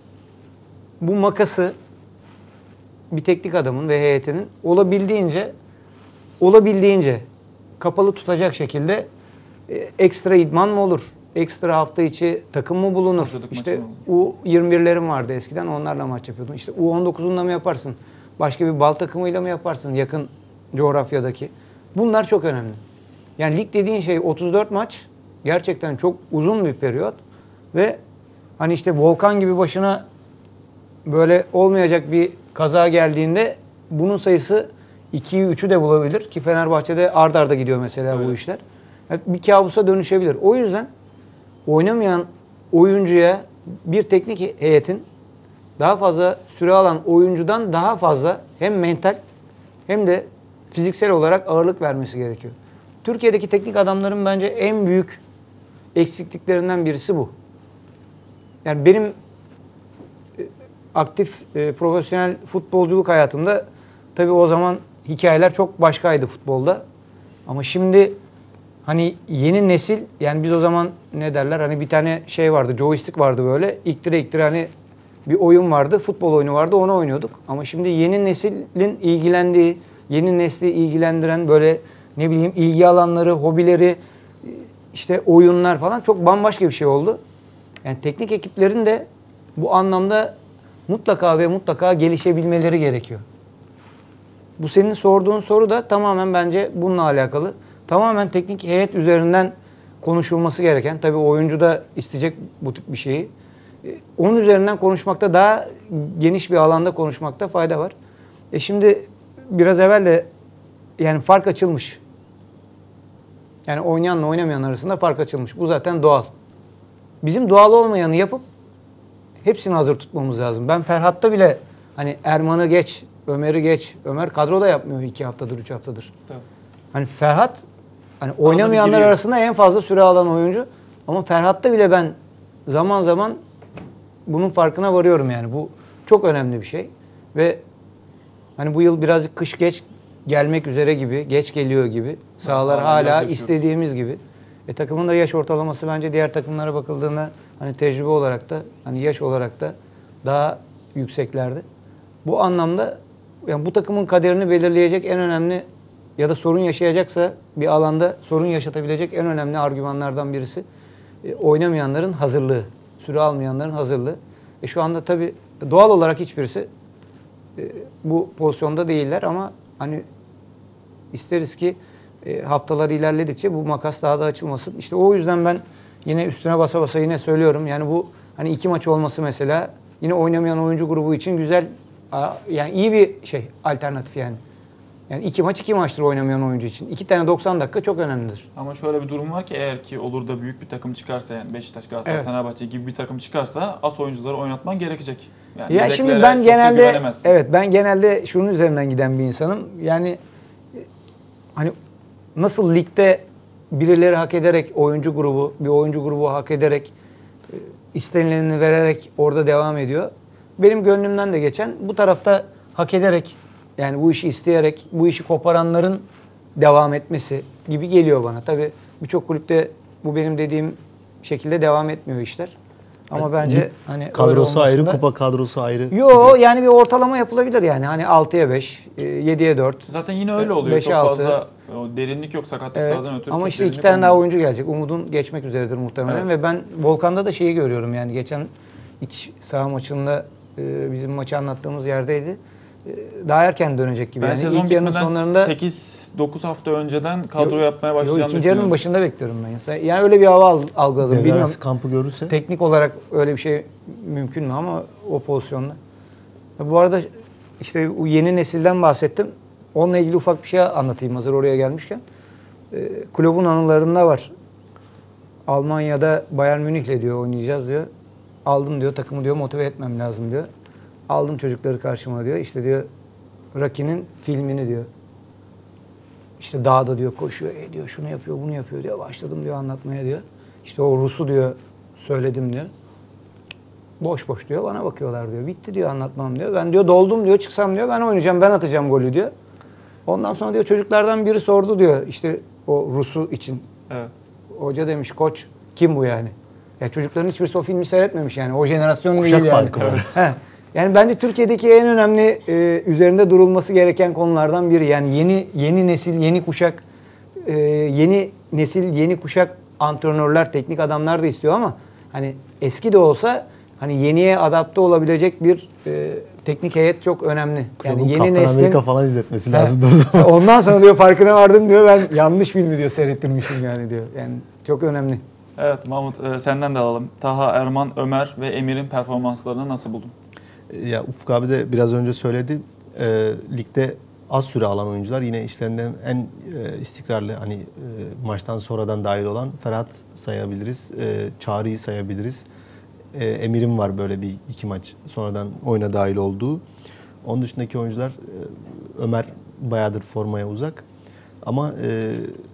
bu makası bir teknik adamın ve heyetinin olabildiğince olabildiğince kapalı tutacak şekilde e, ekstra idman mı olur? Ekstra hafta içi takım mı bulunur? Hazırlık İşte maçı mı U yirmi birlerim vardı eskiden, onlarla maç yapıyordun. İşte U on dokuzunla mı yaparsın? Başka bir bal takımıyla mı yaparsın yakın coğrafyadaki? Bunlar çok önemli. Yani lig dediğin şey otuz dört maç, gerçekten çok uzun bir periyot ve hani işte volkan gibi başına böyle olmayacak bir kaza geldiğinde bunun sayısı ikiyi üçü de bulabilir ki Fenerbahçe'de ard arda gidiyor mesela Evet. bu işler. Yani bir kabusa dönüşebilir. O yüzden oynamayan oyuncuya bir teknik heyetin daha fazla süre alan oyuncudan daha fazla hem mental hem de fiziksel olarak ağırlık vermesi gerekiyor. Türkiye'deki teknik adamların bence en büyük eksikliklerinden birisi bu. Yani benim e, aktif e, profesyonel futbolculuk hayatımda tabii o zaman hikayeler çok başkaydı futbolda. Ama şimdi hani yeni nesil, yani biz o zaman ne derler, hani bir tane şey vardı, joystick vardı böyle, iktire iktire hani bir oyun vardı, futbol oyunu vardı, onu oynuyorduk. Ama şimdi yeni neslin ilgilendiği, yeni nesli ilgilendiren böyle ne bileyim ilgi alanları, hobileri, işte oyunlar falan çok bambaşka bir şey oldu. Yani teknik ekiplerin de bu anlamda mutlaka ve mutlaka gelişebilmeleri gerekiyor. Bu senin sorduğun soru da tamamen bence bununla alakalı. Tamamen teknik heyet üzerinden konuşulması gereken, tabii oyuncu da isteyecek bu tip bir şeyi. Onun üzerinden konuşmakta, daha geniş bir alanda konuşmakta fayda var. E şimdi biraz evvel de yani fark açılmış. Yani oynayanla oynamayan arasında fark açılmış. Bu zaten doğal. Bizim doğal olmayanı yapıp hepsini hazır tutmamız lazım. Ben Ferhat'ta bile hani Erman'ı geç, Ömer'i geç. Ömer kadroda yapmıyor iki haftadır, üç haftadır. Tabii. Hani Ferhat hani oynamayanlar arasında en fazla süre alan oyuncu. Ama Ferhat'ta bile ben zaman zaman bunun farkına varıyorum yani. Bu çok önemli bir şey. Ve hani bu yıl birazcık kış geç gelmek üzere gibi, geç geliyor gibi. Sahalar hala hala yaz istediğimiz gibi. E takımın da yaş ortalaması bence diğer takımlara bakıldığında hani tecrübe olarak da, hani yaş olarak da daha yükseklerde. Bu anlamda yani bu takımın kaderini belirleyecek en önemli ya da sorun yaşayacaksa bir alanda sorun yaşatabilecek en önemli argümanlardan birisi e, oynamayanların hazırlığı, süre almayanların hazırlığı. E şu anda tabii doğal olarak hiçbirisi e, bu pozisyonda değiller ama hani isteriz ki e, haftalar ilerledikçe bu makas daha da açılmasın. İşte o yüzden ben yine üstüne basa basa yine söylüyorum. Yani bu hani iki maç olması mesela yine oynamayan oyuncu grubu için güzel, yani iyi bir şey, alternatif yani. Yani iki maç iki maçtır oynamayan oyuncu için. İki tane doksan dakika çok önemlidir. Ama şöyle bir durum var ki, eğer ki olur da büyük bir takım çıkarsa, yani Beşiktaş, Galatasaray, Evet. Fenerbahçe gibi bir takım çıkarsa as oyuncuları oynatman gerekecek. Yani Ya şimdi yedeklere ben çok da genelde güvenemezsin. evet ben genelde şunun üzerinden giden bir insanım. Yani e, hani nasıl ligde birileri hak ederek oyuncu grubu, bir oyuncu grubu hak ederek e, istenileni vererek orada devam ediyor. Benim gönlümden de geçen bu tarafta hak ederek, yani bu işi isteyerek bu işi koparanların devam etmesi gibi geliyor bana. Tabii birçok kulüpte bu benim dediğim şekilde devam etmiyor işler. Ama bence hani öyle Kadrosu ayrı, olmasında- kupa kadrosu ayrı. Yo yani bir ortalama yapılabilir yani. Hani altıya beş, yediye dört. Zaten yine öyle oluyor. beşe Çok altı. fazla o derinlik yok, sakatlıklardan Evet. ötürü. Ama çok işte iki derinlik tane daha olmuyor. oyuncu gelecek. Umud'un geçmek üzeredir muhtemelen. Evet. Ve ben Volkan'da da şeyi görüyorum yani. Geçen iç saha maçında e, bizim maçı anlattığımız yerdeydi. E, daha erken dönecek gibi. Ben yani sezon ilk yarının bitmeden sonlarında sekiz dokuz hafta önceden kadro Yo- yapmaya yo, başlayacağını ikinci yarının düşünüyorum. başında bekliyorum ben. Sen- Yani öyle bir hava al- algıladım. Devre Bilmiyorum. arası kampı görürse. Teknik olarak öyle bir şey mümkün mü ama o pozisyonda. Bu arada işte bu yeni nesilden bahsettim. Onunla ilgili ufak bir şey anlatayım hazır oraya gelmişken. Ee, kulübün anılarında var. Almanya'da Bayern Münih'le diyor oynayacağız diyor. Aldım diyor takımı diyor motive etmem lazım diyor. Aldım çocukları karşıma diyor. İşte diyor Rocky'nin filmini diyor. İşte dağda diyor koşuyor, ediyor, şunu yapıyor, bunu yapıyor diyor. Başladım diyor anlatmaya diyor. İşte o Rus'u diyor söyledim diyor. Boş boş diyor bana bakıyorlar diyor. Bitti diyor anlatmam diyor. Ben diyor doldum diyor çıksam diyor ben oynayacağım ben atacağım golü diyor. Ondan sonra diyor çocuklardan biri sordu diyor işte o Rus'u için. Evet. Hoca demiş koç kim bu yani? Ya çocukların hiçbirisi o filmi seyretmemiş yani. O jenerasyon Kuşak değil yani. farkı var. Heh. Yani bence Türkiye'deki en önemli e, üzerinde durulması gereken konulardan biri. Yani yeni yeni nesil, yeni kuşak, e, yeni nesil, yeni kuşak antrenörler, teknik adamlar da istiyor ama hani eski de olsa hani yeniye adapte olabilecek bir e, teknik heyet çok önemli. Yani Yani yeni Kaptan neslin Amerika falan izletmesi He. lazım. O zaman. Ondan sonra diyor farkına vardım diyor, ben yanlış filmi diyor seyrettirmişim yani diyor. Yani çok önemli. Evet Mahmut, e, senden de alalım. Taha, Erman, Ömer ve Emir'in performanslarını nasıl buldun? Ya Ufuk abi de biraz önce söyledi. E, ligde az süre alan oyuncular, yine işlerinden en e, istikrarlı, hani e, maçtan sonradan dahil olan Ferhat sayabiliriz. E, Çağrı'yı sayabiliriz. E, Emir'in var böyle bir iki maç sonradan oyuna dahil olduğu. Onun dışındaki oyuncular, e, Ömer bayağıdır formaya uzak. Ama e,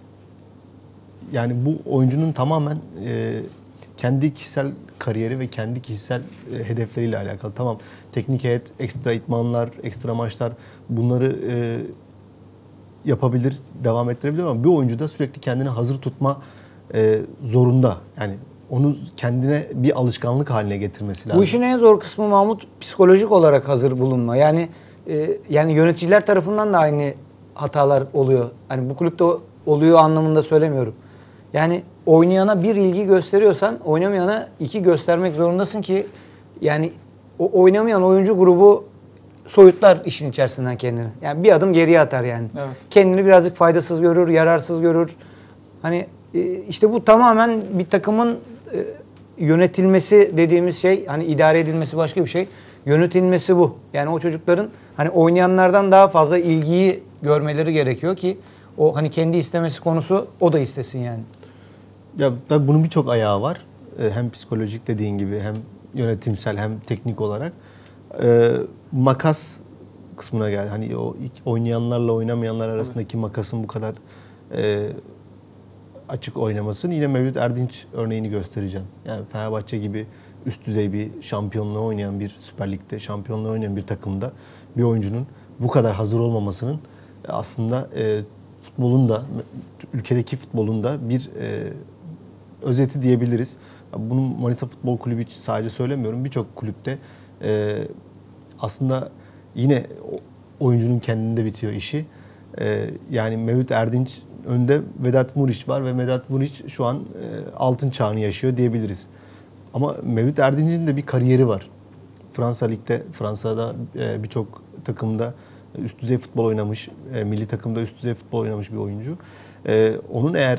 yani bu oyuncunun tamamen e, kendi kişisel kariyeri ve kendi kişisel e, hedefleriyle alakalı. Tamam, teknik heyet, ekstra idmanlar, ekstra maçlar, bunları e, yapabilir, devam ettirebilir ama bir oyuncu da sürekli kendini hazır tutma e, zorunda. Yani onu kendine bir alışkanlık haline getirmesi lazım. Bu işin en zor kısmı Mahmut, psikolojik olarak hazır bulunma. Yani e, yani yöneticiler tarafından da aynı hatalar oluyor. Hani bu kulüpte oluyor anlamında söylemiyorum. Yani oynayana bir ilgi gösteriyorsan oynamayana iki göstermek zorundasın ki yani o oynamayan oyuncu grubu soyutlar işin içerisinden kendini. Yani bir adım geriye atar yani. Evet. Kendini birazcık faydasız görür, yararsız görür. Hani e, işte bu tamamen bir takımın e, yönetilmesi dediğimiz şey, hani idare edilmesi başka bir şey. Yönetilmesi bu. Yani o çocukların hani oynayanlardan daha fazla ilgiyi görmeleri gerekiyor ki o hani kendi istemesi konusu, o da istesin yani. Ya tabii bunun birçok ayağı var. Ee, Hem psikolojik dediğin gibi, hem yönetimsel, hem teknik olarak. Ee, makas kısmına geldi. Hani o ilk oynayanlarla oynamayanlar arasındaki makasın bu kadar e, açık oynamasını yine Mevlüt Erdinç örneğini göstereceğim. Yani Fenerbahçe gibi üst düzey bir şampiyonluğu oynayan, bir Süper Lig'de şampiyonluğu oynayan bir takımda bir oyuncunun bu kadar hazır olmamasının aslında e, futbolun da, ülkedeki futbolun da bir e, özeti diyebiliriz. Bunu Manisa Futbol Kulübü için sadece söylemiyorum. Birçok kulüpte e, aslında yine oyuncunun kendinde bitiyor işi. E, yani Mevlüt Erdinç önde, Vedat Muriç var ve Vedat Muriç şu an e, altın çağını yaşıyor diyebiliriz. Ama Mevlüt Erdinç'in de bir kariyeri var. Fransa Lig'de, Fransa'da e, birçok takımda üst düzey futbol oynamış, e, milli takımda üst düzey futbol oynamış bir oyuncu. E, onun eğer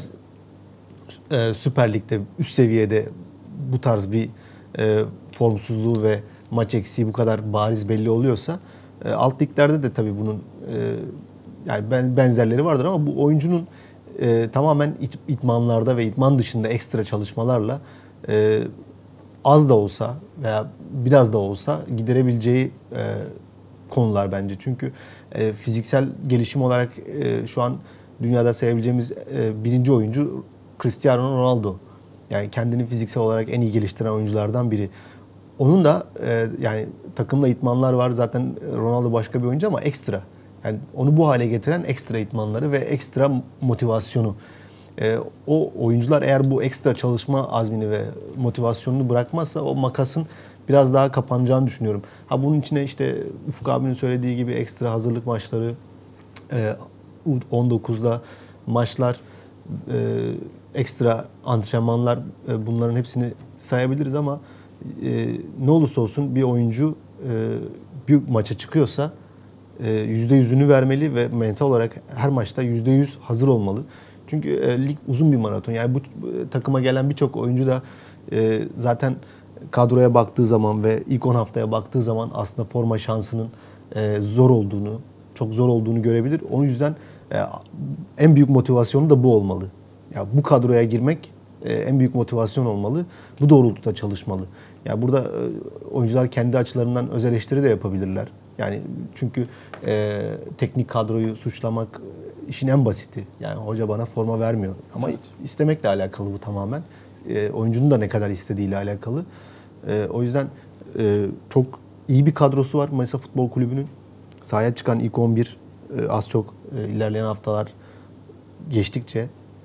e, Süper Lig'de üst seviyede bu tarz bir e, formsuzluğu ve maç eksiği bu kadar bariz belli oluyorsa, e, alt liglerde de tabii bunun e, yani ben, benzerleri vardır ama bu oyuncunun e, tamamen it, itmanlarda ve itman dışında ekstra çalışmalarla e, az da olsa veya biraz da olsa giderebileceği e, konular bence. Çünkü e, fiziksel gelişim olarak e, şu an dünyada sayabileceğimiz e, birinci oyuncu Cristiano Ronaldo. Yani kendini fiziksel olarak en iyi geliştiren oyunculardan biri. Onun da e, yani takımla itmanlar var. Zaten Ronaldo başka bir oyuncu ama ekstra. Yani onu bu hale getiren ekstra itmanları ve ekstra motivasyonu. E, o oyuncular eğer bu ekstra çalışma azmini ve motivasyonunu bırakmazsa o makasın biraz daha kapanacağını düşünüyorum. Ha bunun içine işte Ufuk abinin söylediği gibi ekstra hazırlık maçları, e, U on dokuzda maçlar, e, ekstra antrenmanlar, e, bunların hepsini sayabiliriz ama e, ne olursa olsun bir oyuncu e, bir maça çıkıyorsa e, yüzde yüzünü vermeli ve mental olarak her maçta yüzde yüz hazır olmalı. Çünkü e, lig uzun bir maraton. Yani bu e, takıma gelen birçok oyuncu da e, zaten kadroya baktığı zaman ve ilk on haftaya baktığı zaman aslında forma şansının e, zor olduğunu, çok zor olduğunu görebilir. O yüzden e, en büyük motivasyonu da bu olmalı. Ya bu kadroya girmek e, en büyük motivasyon olmalı. Bu doğrultuda çalışmalı. Ya burada e, oyuncular kendi açılarından öz eleştiri de yapabilirler. Yani çünkü e, teknik kadroyu suçlamak işin en basiti. Yani hoca bana forma vermiyor. Ama evet, istemekle alakalı bu tamamen. E, oyuncunun da ne kadar istediğiyle alakalı. E, o yüzden e, çok iyi bir kadrosu var Manisa Futbol Kulübü'nün. Sahaya çıkan ilk on bir e, az çok e, ilerleyen haftalar geçtikçe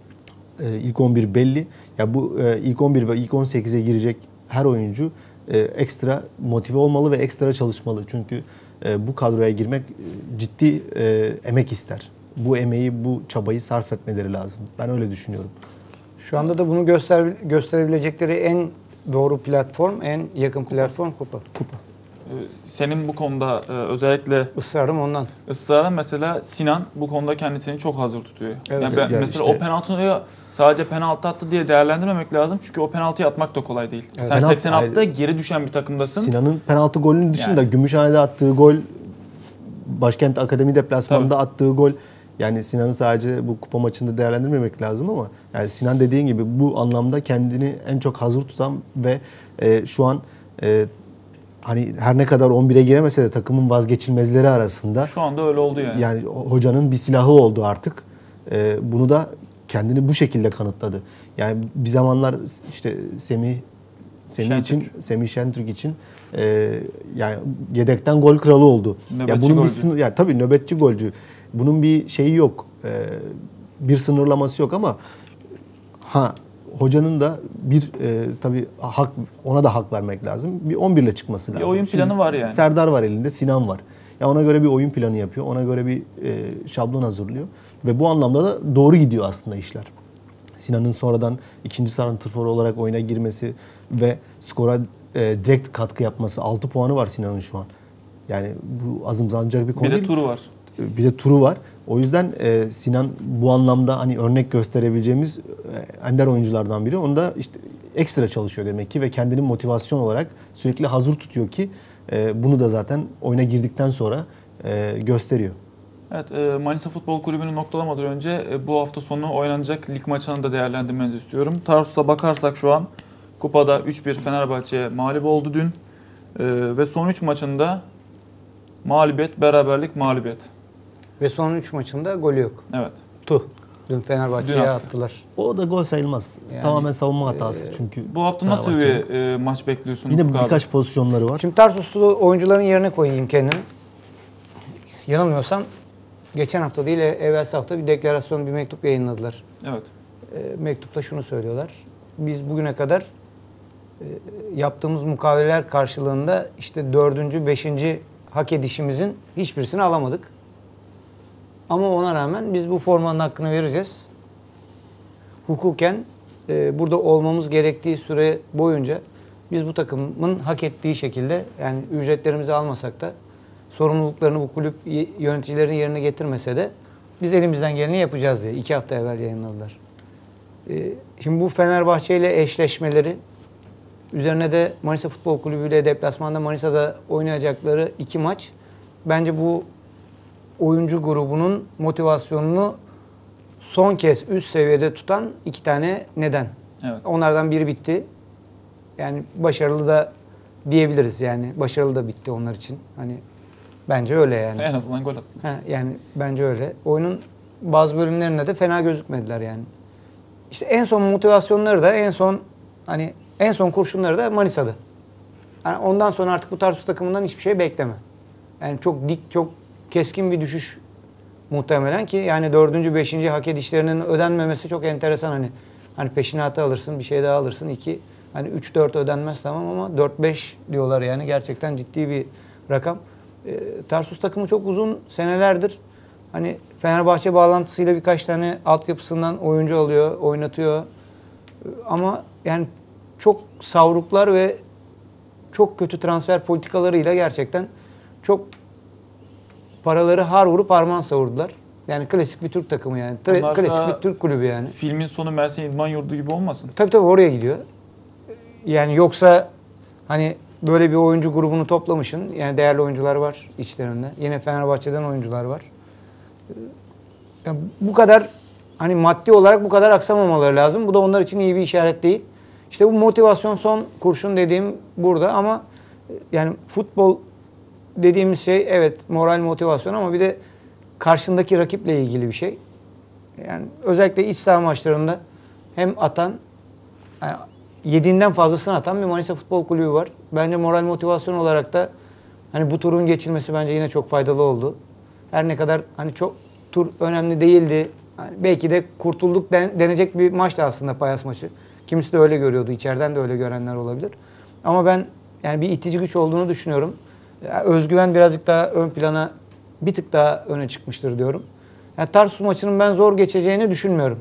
e, ilk on bir belli. Ya bu e, ilk on bir ve ilk on sekize girecek her oyuncu e, ekstra motive olmalı ve ekstra çalışmalı. Çünkü e, bu kadroya girmek e, ciddi e, emek ister. Bu emeği, bu çabayı sarf etmeleri lazım. Ben öyle düşünüyorum. Şu anda da bunu göster gösterebilecekleri en doğru platform, en yakın platform kupa. Kupa. Ee, Senin bu konuda e, özellikle Israrım ondan. ısrarın, mesela Sinan bu konuda kendisini çok hazır tutuyor. Evet. Yani ben, Yani mesela işte- o penaltıyı sadece penaltı attı diye değerlendirmemek lazım. Çünkü o penaltıyı atmak da kolay değil. Evet. Sen Penaltı- seksen altıda geri düşen bir takımdasın. Sinan'ın penaltı golünün dışında Yani. Gümüşhane'de attığı gol, Başkent Akademi deplasmanında attığı gol, yani Sinan'ı sadece bu kupa maçında değerlendirmemek lazım ama yani Sinan dediğin gibi bu anlamda kendini en çok hazır tutan ve e, şu an e, hani her ne kadar on bire giremese de takımın vazgeçilmezleri arasında, Şu anda öyle oldu yani. yani hocanın bir silahı oldu artık. E, bunu da kendini bu şekilde kanıtladı. Yani bir zamanlar işte Semih Semih Şentürk. için, Semih Şentürk için e, yani yedekten gol kralı oldu. Nöbetçi ya bunun golcü. bir sınır, ya tabii nöbetçi golcü. Bunun bir şeyi yok. E, bir sınırlaması yok ama ha hocanın da bir e, tabii hak, ona da hak vermek lazım. Bir on bir ile çıkması lazım. oyun planı Şimdi var yani. Serdar var elinde, Sinan var. Ya ona göre bir oyun planı yapıyor. Ona göre bir e, şablon hazırlıyor ve bu anlamda da doğru gidiyor aslında işler. Sinan'ın sonradan ikinci santrfor olarak oyuna girmesi ve skora e, direkt katkı yapması. altı puanı var Sinan'ın şu an. Yani bu azımsanacak bir konu Bir de değil. turu var. Bir de turu var. O yüzden e, Sinan bu anlamda hani örnek gösterebileceğimiz e, ender oyunculardan biri. Onda işte ekstra çalışıyor demek ki ve kendini motivasyon olarak sürekli hazır tutuyor ki e, bunu da zaten oyuna girdikten sonra e, gösteriyor. Evet, e, Manisa Futbol Kulübü'nü noktalamadan önce e, bu hafta sonu oynanacak lig maçını da değerlendirmenizi istiyorum. Tarsus'a bakarsak şu an kupada üç bir Fenerbahçe'ye mağlup oldu dün. E, ve son üç maçında mağlubiyet, beraberlik, mağlubiyet. Ve son üç maçında golü yok. Evet. Tuh. Dün Fenerbahçe'ye Dün attılar. O da gol sayılmaz. Yani, Tamamen savunma hatası çünkü. Bu hafta nasıl Fenerbahçe'nin. bir e, maç bekliyorsun Yine Ufuk abi? birkaç pozisyonları var. Şimdi Tarsuslu oyuncuların yerine koyayım kendimi. Yanılmıyorsam geçen hafta değil evvelsi hafta bir deklarasyon, bir mektup yayınladılar. Evet. E, mektupta şunu söylüyorlar. Biz bugüne kadar e, yaptığımız mukaveleler karşılığında işte dördüncü, beşinci hak edişimizin hiçbirisini alamadık. Ama ona rağmen biz bu formanın hakkını vereceğiz. Hukuken e, burada olmamız gerektiği süre boyunca biz bu takımın hak ettiği şekilde, yani ücretlerimizi almasak da sorumluluklarını bu kulüp yöneticilerin yerine getirmese de biz elimizden geleni yapacağız diye iki hafta evvel yayınladılar. E, şimdi bu Fenerbahçe ile eşleşmeleri, üzerine de Manisa Futbol Kulübü ile deplasmanda Manisa'da oynayacakları iki maç bence bu oyuncu grubunun motivasyonunu son kez üst seviyede tutan iki tane neden. Evet. Onlardan biri bitti. Yani başarılı da diyebiliriz yani. Başarılı da bitti onlar için. Hani bence öyle yani. En azından gol attı. Ha, yani bence öyle. Oyunun bazı bölümlerinde de fena gözükmediler yani. İşte en son motivasyonları da en son hani en son kurşunları da Manisa'da. Yani ondan sonra artık bu Tarsus takımından hiçbir şey bekleme. Yani çok dik, çok keskin bir düşüş muhtemelen ki yani dördüncü, beşinci hak edişlerinin ödenmemesi çok enteresan hani. Hani peşinatı alırsın, bir şey daha alırsın. İki, hani üç dört ödenmez tamam ama dört beş diyorlar yani gerçekten ciddi bir rakam. E, Tarsus takımı çok uzun senelerdir hani Fenerbahçe bağlantısıyla birkaç tane altyapısından oyuncu alıyor, oynatıyor. E, ama yani çok savruklar ve çok kötü transfer politikalarıyla gerçekten çok paraları har vurup harman savurdular. Yani klasik bir Türk takımı yani. Tra- Onlar klasik da bir Türk kulübü yani. Filmin sonu Mersin İdman Yurdu gibi olmasın? Tabii tabii oraya gidiyor. Yani yoksa hani böyle bir oyuncu grubunu toplamışsın. Yani değerli oyuncular var içlerinde. Yine Fenerbahçe'den oyuncular var. Yani bu kadar hani maddi olarak bu kadar aksamamaları lazım. Bu da onlar için iyi bir işaret değil. İşte bu motivasyon son kurşun dediğim burada ama yani futbol dediğimiz şey evet moral motivasyon ama bir de karşındaki rakiple ilgili bir şey. Yani özellikle iç saha maçlarında hem atan yani yediğinden fazlasını atan bir Manisa Futbol Kulübü var. Bence moral motivasyon olarak da hani bu turun geçilmesi bence yine çok faydalı oldu. Her ne kadar hani çok tur önemli değildi. Yani belki de kurtulduk den, denecek bir maçtı aslında Payas maçı. Kimisi de öyle görüyordu. İçeriden de öyle görenler olabilir. Ama ben yani bir itici güç olduğunu düşünüyorum. Yani özgüven birazcık daha ön plana bir tık daha öne çıkmıştır diyorum. Yani Tarsus maçının ben zor geçeceğini düşünmüyorum.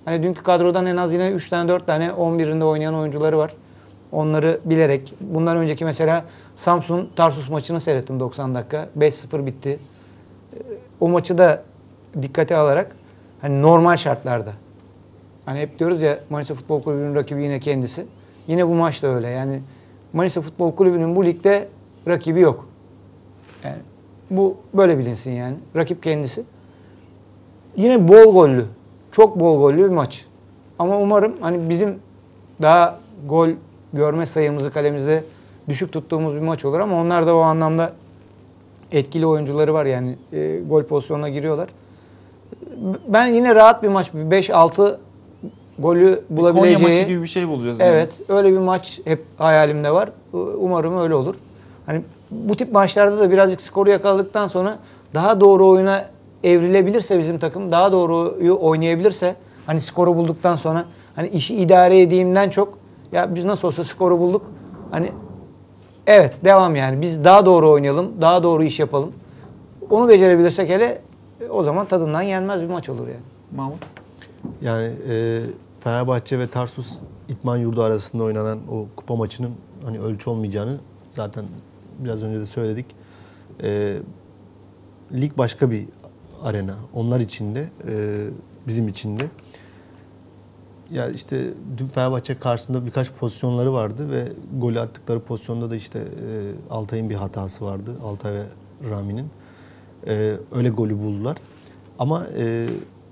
Hani dünkü kadrodan en az yine üç tane dört tane on birinde oynayan oyuncuları var. Onları bilerek. Bundan önceki mesela Samsun Tarsus maçını seyrettim doksan dakika. beş sıfır bitti. O maçı da dikkate alarak hani normal şartlarda. Hani hep diyoruz ya Manisa Futbol Kulübü'nün rakibi yine kendisi. Yine bu maç da öyle. Yani Manisa Futbol Kulübü'nün bu ligde rakibi yok. Yani bu böyle bilinsin yani. Rakip kendisi. Yine bol gollü. Çok bol gollü bir maç. Ama umarım hani bizim daha gol görme sayımızı kalemizde düşük tuttuğumuz bir maç olur ama onlar da o anlamda etkili oyuncuları var yani e, gol pozisyonuna giriyorlar. Ben yine rahat bir maç, beş altı golü bulabileceği. Konya maçı gibi bir şey bulacağız. Evet, yani. öyle bir maç hep hayalimde var. Umarım öyle olur. Hani bu tip maçlarda da birazcık skoru yakaladıktan sonra daha doğru oyuna evrilebilirse bizim takım, daha doğruyu oynayabilirse, hani skoru bulduktan sonra hani işi idare edeyimden çok ya biz nasıl olsa skoru bulduk. Hani evet devam yani. Biz daha doğru oynayalım, daha doğru iş yapalım. Onu becerebilirsek hele o zaman tadından yenmez bir maç olur yani. Mahmut? Yani e, Fenerbahçe ve Tarsus İdman Yurdu arasında oynanan o kupa maçının hani ölçü olmayacağını zaten biraz önce de söyledik. E, lig başka bir arena. Onlar için de e, bizim için de. Ya işte dün Fenerbahçe karşısında birkaç pozisyonları vardı ve golü attıkları pozisyonda da işte e, Altay'ın bir hatası vardı. Altay ve Rami'nin. E, öyle golü buldular. Ama e,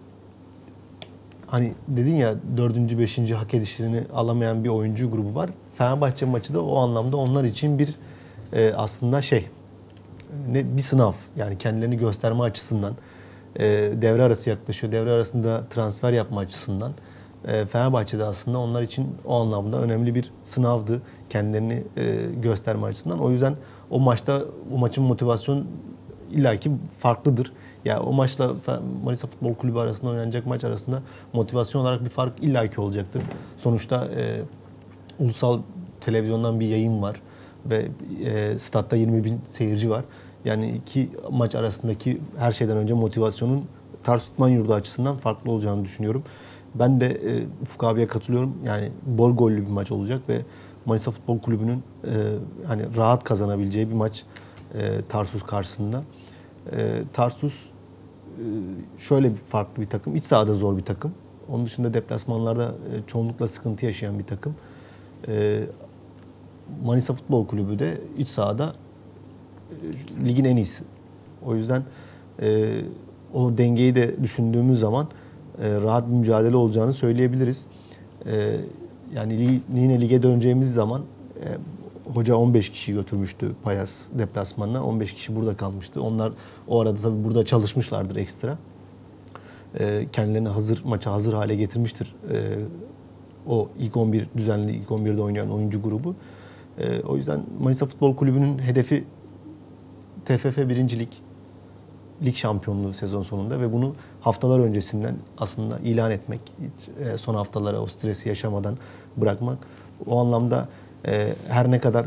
hani dedin ya dördüncü, beşinci hak edişlerini alamayan bir oyuncu grubu var. Fenerbahçe maçı da o anlamda onlar için bir e, aslında şey ne bir sınav. Yani kendilerini gösterme açısından e, devre arası yaklaşıyor. Devre arasında transfer yapma açısından e, Fenerbahçe'de aslında onlar için o anlamda önemli bir sınavdı. Kendilerini e, gösterme açısından. O yüzden o maçta o maçın motivasyonu illaki farklıdır. Yani o maçla Manisa Futbol Kulübü arasında oynanacak maç arasında motivasyon olarak bir fark illaki olacaktır. Sonuçta e, ulusal televizyondan bir yayın var ve e, statta yirmi bin seyirci var. Yani iki maç arasındaki her şeyden önce motivasyonun Tarsus İdman Yurdu açısından farklı olacağını düşünüyorum. Ben de e, Ufuk abiye katılıyorum. Yani bol gollü bir maç olacak ve Manisa Futbol Kulübü'nün e, hani rahat kazanabileceği bir maç e, Tarsus karşısında. E, Tarsus e, şöyle bir farklı bir takım. İç sahada zor bir takım. Onun dışında deplasmanlarda e, çoğunlukla sıkıntı yaşayan bir takım. E, Manisa Futbol Kulübü de iç sahada e, ligin en iyisi. O yüzden e, o dengeyi de düşündüğümüz zaman e, rahat bir mücadele olacağını söyleyebiliriz. E, yani yine lige döneceğimiz zaman e, hoca on beş kişi götürmüştü Payas deplasmanına. on beş kişi burada kalmıştı. Onlar o arada tabii burada çalışmışlardır ekstra. E, kendilerini hazır maça hazır hale getirmiştir. E, o ilk on bir düzenli ilk on birde oynayan oyuncu grubu. E, o yüzden Manisa Futbol Kulübü'nün hedefi T F F birincilik, lig şampiyonluğu sezon sonunda ve bunu haftalar öncesinden aslında ilan etmek, e, son haftalara o stresi yaşamadan bırakmak. O anlamda e, her ne kadar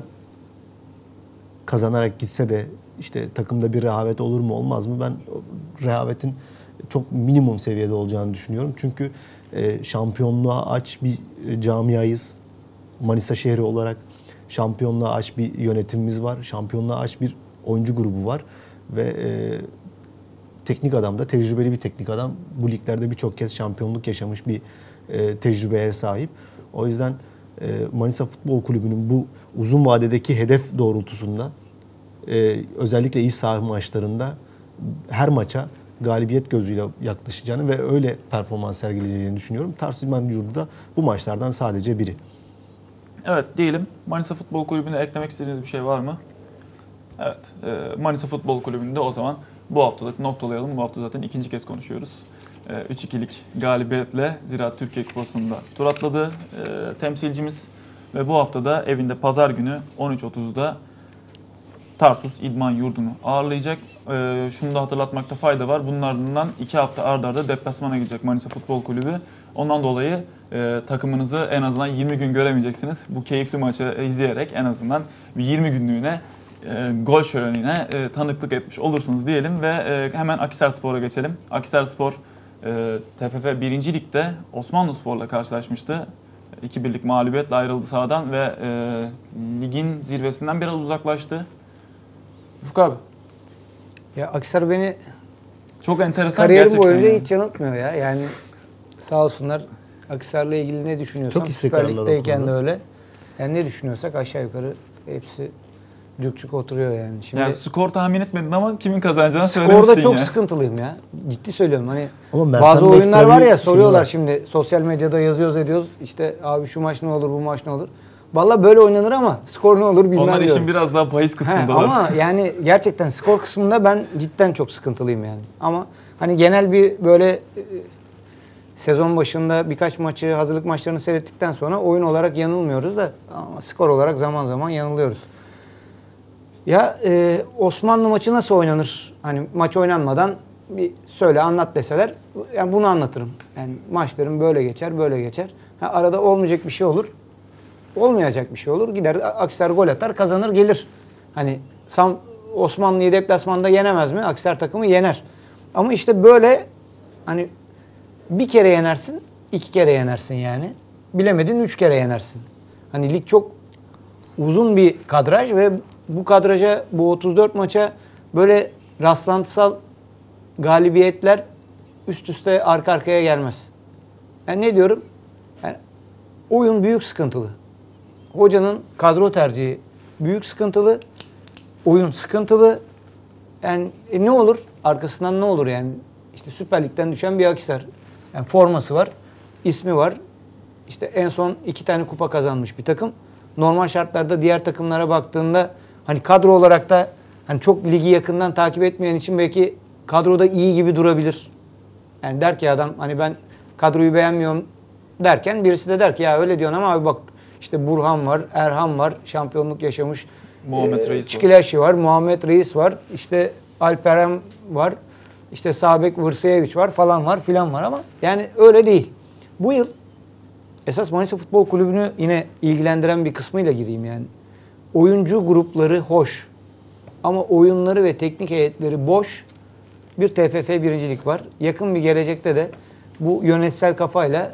kazanarak gitse de işte takımda bir rehavet olur mu olmaz mı? Ben rehavetin çok minimum seviyede olacağını düşünüyorum. Çünkü e, şampiyonluğa aç bir camiayız. Manisa şehri olarak şampiyonluğa aç bir yönetimimiz var. Şampiyonluğa aç bir oyuncu grubu var. Ve e, teknik adam da tecrübeli bir teknik adam. Bu liglerde birçok kez şampiyonluk yaşamış bir e, tecrübeye sahip. O yüzden e, Manisa Futbol Kulübü'nün bu uzun vadedeki hedef doğrultusunda e, özellikle iç saha maçlarında her maça galibiyet gözüyle yaklaşacağını ve öyle performans sergileyeceğini düşünüyorum. Tarsus İdman Yurdu da bu maçlardan sadece biri. Evet diyelim. Manisa Futbol Kulübü'ne eklemek istediğiniz bir şey var mı? Evet. E, Manisa Futbol Kulübü'nde o zaman bu haftalık noktalayalım. Bu hafta zaten ikinci kez konuşuyoruz. E, üç ikilik galibiyetle Ziraat Türkiye Kupası'nda tur atladı e, temsilcimiz. Ve bu hafta da evinde pazar günü on üç otuzda Tarsus İdman Yurdu'nu ağırlayacak. E, şunu da hatırlatmakta fayda var. Bunun ardından iki hafta arda arda deplasmana gidecek Manisa Futbol Kulübü. Ondan dolayı e, takımınızı en azından yirmi gün göremeyeceksiniz. Bu keyifli maçı izleyerek en azından bir yirmi günlüğüne e, gol şölenine e, tanıklık etmiş olursunuz diyelim ve e, hemen Akhisarspor'a geçelim. Akhisarspor e, T F F birinci Lig'de Osmanlıspor'la karşılaşmıştı. iki birlik mağlubiyetle ayrıldı sahadan ve e, ligin zirvesinden biraz uzaklaştı. Ufuk abi. Ya Akhisar beni Çok enteresan kariyerim gerçekten. boyunca yani. hiç yanıltmıyor ya. Yani sağ olsunlar, Akhisar'la ilgili ne düşünüyorsam Çok Süper istikrarlılar Lig'deyken de okulda. öyle. Yani ne düşünüyorsak aşağı yukarı hepsi cuk cuk oturuyor yani. Şimdi Yani skor tahmin etmedin ama kimin kazanacağını söylemiştin skorda çok ya. sıkıntılıyım ya. Ciddi söylüyorum. Hani Ama Mert'ten bazı de oyunlar ekstra var bir ya, şey soruyorlar var. şimdi sosyal medyada yazıyoruz ediyoruz. İşte abi şu maç ne olur, bu maç ne olur. Vallahi böyle oynanır ama skor ne olur bilmem Onlar diyorum. işin biraz daha bahis He, kısmındalar. ama yani gerçekten skor kısmında ben cidden çok sıkıntılıyım yani. Ama hani genel bir böyle e, sezon başında birkaç maçı, hazırlık maçlarını seyrettikten sonra oyun olarak yanılmıyoruz da ama skor olarak zaman zaman yanılıyoruz. Ya e, Osmanlı maçı nasıl oynanır? Hani maç oynanmadan bir söyle anlat deseler yani bunu anlatırım. Yani maçlarım böyle geçer, böyle geçer. Ha, arada olmayacak bir şey olur. Olmayacak bir şey olur. Gider Akhisar gol atar, kazanır, gelir. Hani Sam Osmanlı'yı deplasmanda yenemez mi? Akhisar takımı yener. Ama işte böyle hani bir kere yenersin, iki kere yenersin yani. Bilemedin üç kere yenersin. Hani lig çok uzun bir kadraj ve bu kadraja, bu otuz dört maça böyle rastlantısal galibiyetler üst üste arka arkaya gelmez. Yani ne diyorum? Yani oyun büyük sıkıntılı. Hocanın kadro tercihi büyük sıkıntılı. Oyun sıkıntılı. Yani e ne olur? Arkasından ne olur yani? İşte Süper Lig'den düşen bir Akhisar. Yani forması var, ismi var. İşte en son iki tane kupa kazanmış bir takım. Normal şartlarda diğer takımlara baktığında hani kadro olarak da hani çok ligi yakından takip etmeyen için belki kadroda iyi gibi durabilir. Yani der ki adam hani ben kadroyu beğenmiyorum derken birisi de der ki ya öyle diyorsun ama abi bak işte Burhan var, Erhan var, şampiyonluk yaşamış. Muhammed e, Reis var. Çikilaşi var, Muhammed Reis var, işte Alperen var, işte Sabek Vırsayeviç var falan var filan var ama yani öyle değil. Bu yıl esas Manisa Futbol Kulübü'nü yine ilgilendiren bir kısmıyla gireyim yani. Oyuncu grupları hoş ama oyunları ve teknik heyetleri boş bir T F F birincilik var. Yakın bir gelecekte de bu yönetsel kafayla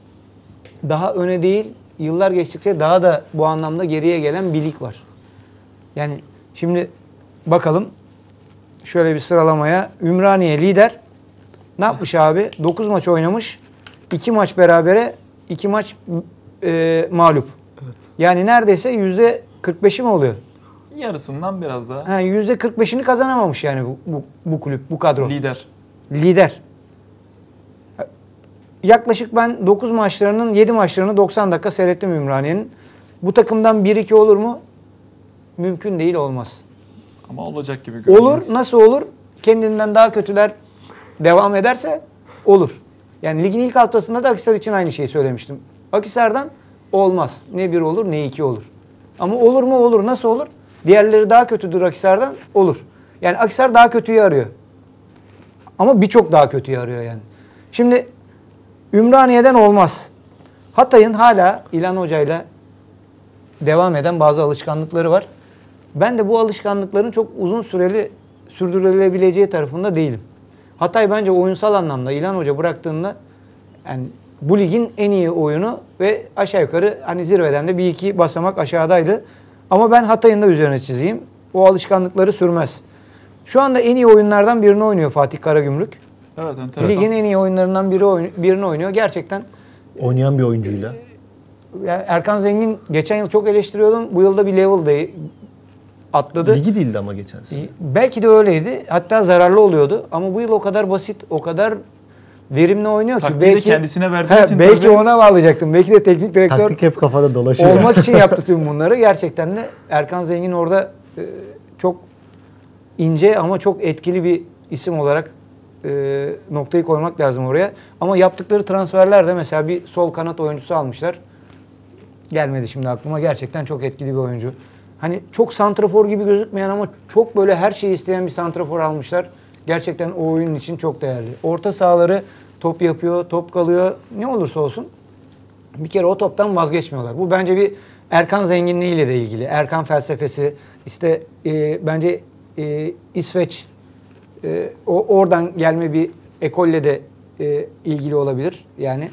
daha öne değil, yıllar geçtikçe daha da bu anlamda geriye gelen bir lig var. Yani şimdi bakalım şöyle bir sıralamaya. Ümraniye lider. Ne yapmış abi? dokuz maç oynamış. iki maç berabere, iki maç e, mağlup. Evet. Yani neredeyse yüzde kırk beşi mi oluyor? Yarısından biraz daha. Ha, yüzde kırk beşini kazanamamış yani bu, bu, bu kulüp, bu kadro. Lider. Lider. Yaklaşık ben dokuz maçlarının yedi maçlarını doksan dakika seyrettim Ümraniye'nin. Bu takımdan bir iki olur mu? Mümkün değil, olmaz. Ama olacak gibi görünüyor. Olur. Nasıl olur? Kendinden daha kötüler devam ederse olur. Yani ligin ilk haftasında da Akhisar için aynı şeyi söylemiştim. Akhisar'dan olmaz. Ne bir olur ne iki olur. Ama olur mu olur. Nasıl olur? Diğerleri daha kötüdür Akhisar'dan, olur. Yani Akhisar daha kötüyü arıyor. Ama birçok daha kötüyü arıyor yani. Şimdi Ümraniye'den olmaz. Hatay'ın hala İlhan Hoca'yla devam eden bazı alışkanlıkları var. Ben de bu alışkanlıkların çok uzun süreli sürdürülebileceği tarafında değilim. Hatay bence oyunsal anlamda İlhan Hoca bıraktığında yani bu ligin en iyi oyunu ve aşağı yukarı hani zirveden de bir iki basamak aşağıdaydı. Ama ben Hatay'ın da üzerine çizeyim. O alışkanlıkları sürmez. Şu anda en iyi oyunlardan birini oynuyor Fatih Karagümrük. Evet, enteresan. Ligin en iyi oyunlarından biri oyun, birini oynuyor. Gerçekten Oynayan bir oyuncuyla. yani Erkan Zengin geçen yıl çok eleştiriyordum. Bu yılda bir level'da atladı. Ligi değildi ama geçen sene. Belki de öyleydi. Hatta zararlı oluyordu. Ama bu yıl o kadar basit, o kadar verimli oynuyor ki. Taktiği de Belki kendisine verdiği He, için belki tabii- ona bağlayacaktım. Belki de teknik direktör Taktik hep kafada dolaşıyor. olmak için yaptı tüm bunları. Gerçekten de Erkan Zengin orada e, çok ince ama çok etkili bir isim olarak e, noktayı koymak lazım oraya. Ama yaptıkları transferler de mesela bir sol kanat oyuncusu almışlar. Gelmedi şimdi aklıma. Gerçekten çok etkili bir oyuncu. Hani çok santrafor gibi gözükmeyen ama çok böyle her şeyi isteyen bir santrafor almışlar. Gerçekten o oyun için çok değerli. Orta sahaları top yapıyor, top kalıyor. Ne olursa olsun bir kere o toptan vazgeçmiyorlar. Bu bence bir Erkan zenginliğiyle de ilgili. Erkan felsefesi, işte e, bence e, İsveç e, o oradan gelme bir ekolle de e, ilgili olabilir. Yani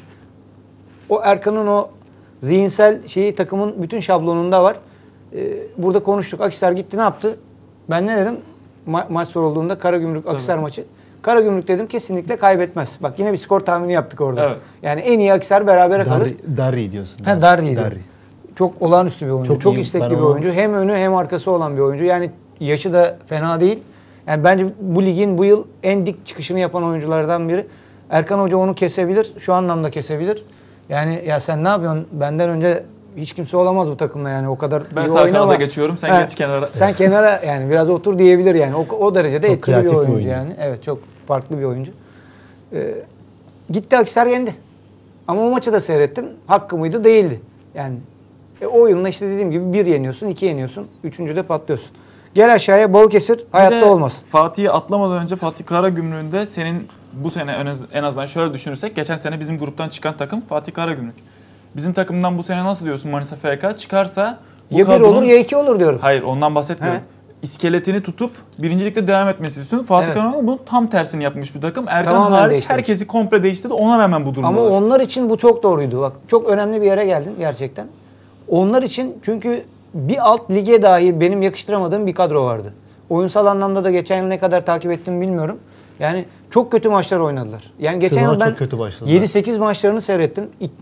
o Erkan'ın o zihinsel şeyi takımın bütün şablonunda var. E, burada konuştuk. Akhisar gitti ne yaptı? Ben ne dedim? Ma- maç sorulduğunda Karagümrük Akhisar maçı. Karagümrük dedim kesinlikle kaybetmez. Bak yine bir skor tahmini yaptık orada. Evet. Yani en iyi Akhisar berabere kalır. Darri, Darri diyorsun. Ha, Darri. Darri. Çok olağanüstü bir oyuncu. Çok, Çok iyi. istekli Ben bir onu- oyuncu. Hem önü hem arkası olan bir oyuncu. Yani yaşı da fena değil. Yani bence bu ligin bu yıl en dik çıkışını yapan oyunculardan biri. Erkan Hoca onu kesebilir. Şu anlamda kesebilir. Yani ya sen ne yapıyorsun? Benden önce hiç kimse olamaz bu takımla yani o kadar Ben iyi sağ oynama. kanada geçiyorum, sen Ha, geç kenara. Sen kenara yani biraz otur diyebilir yani. O, o derecede Çok etkili bir kreatif bir oyuncu, oyuncu. yani. Evet çok farklı bir oyuncu. Ee, gitti Akhisar yendi. Ama o maçı da seyrettim. Hakkı mıydı? Değildi. Yani e, o oyunla işte dediğim gibi bir yeniyorsun, iki yeniyorsun, üçüncüde patlıyorsun. Gel aşağıya Balıkesir Bir hayatta de olmaz. Fatih'i atlamadan önce Fatih Karagümrük'ün de senin bu sene en az- en azından şöyle düşünürsek geçen sene bizim gruptan çıkan takım Fatih Karagümrük. Bizim takımdan bu sene nasıl diyorsun Manisa F K çıkarsa bu Ya bir kadronun- olur ya iki olur diyorum. Hayır ondan bahsetmiyorum. He. İskeletini tutup birincilikte devam etmesi istiyorsun. Fatih Evet. Karagümrük bunun tam tersini yapmış bir takım. Erkan Tamamen hariç değiştirmiş. herkesi komple değiştirdi. Ona rağmen bu durumda. Ama onlar için bu çok doğruydu. Bak çok önemli bir yere geldin gerçekten. Onlar için çünkü bir alt lige dahi benim yakıştıramadığım bir kadro vardı. Oyunsal anlamda da geçen yıl ne kadar takip ettim bilmiyorum. Yani çok kötü maçlar oynadılar. Yani geçen Sezona yıl ben çok kötü başladılar. yedi sekiz maçlarını seyrettim.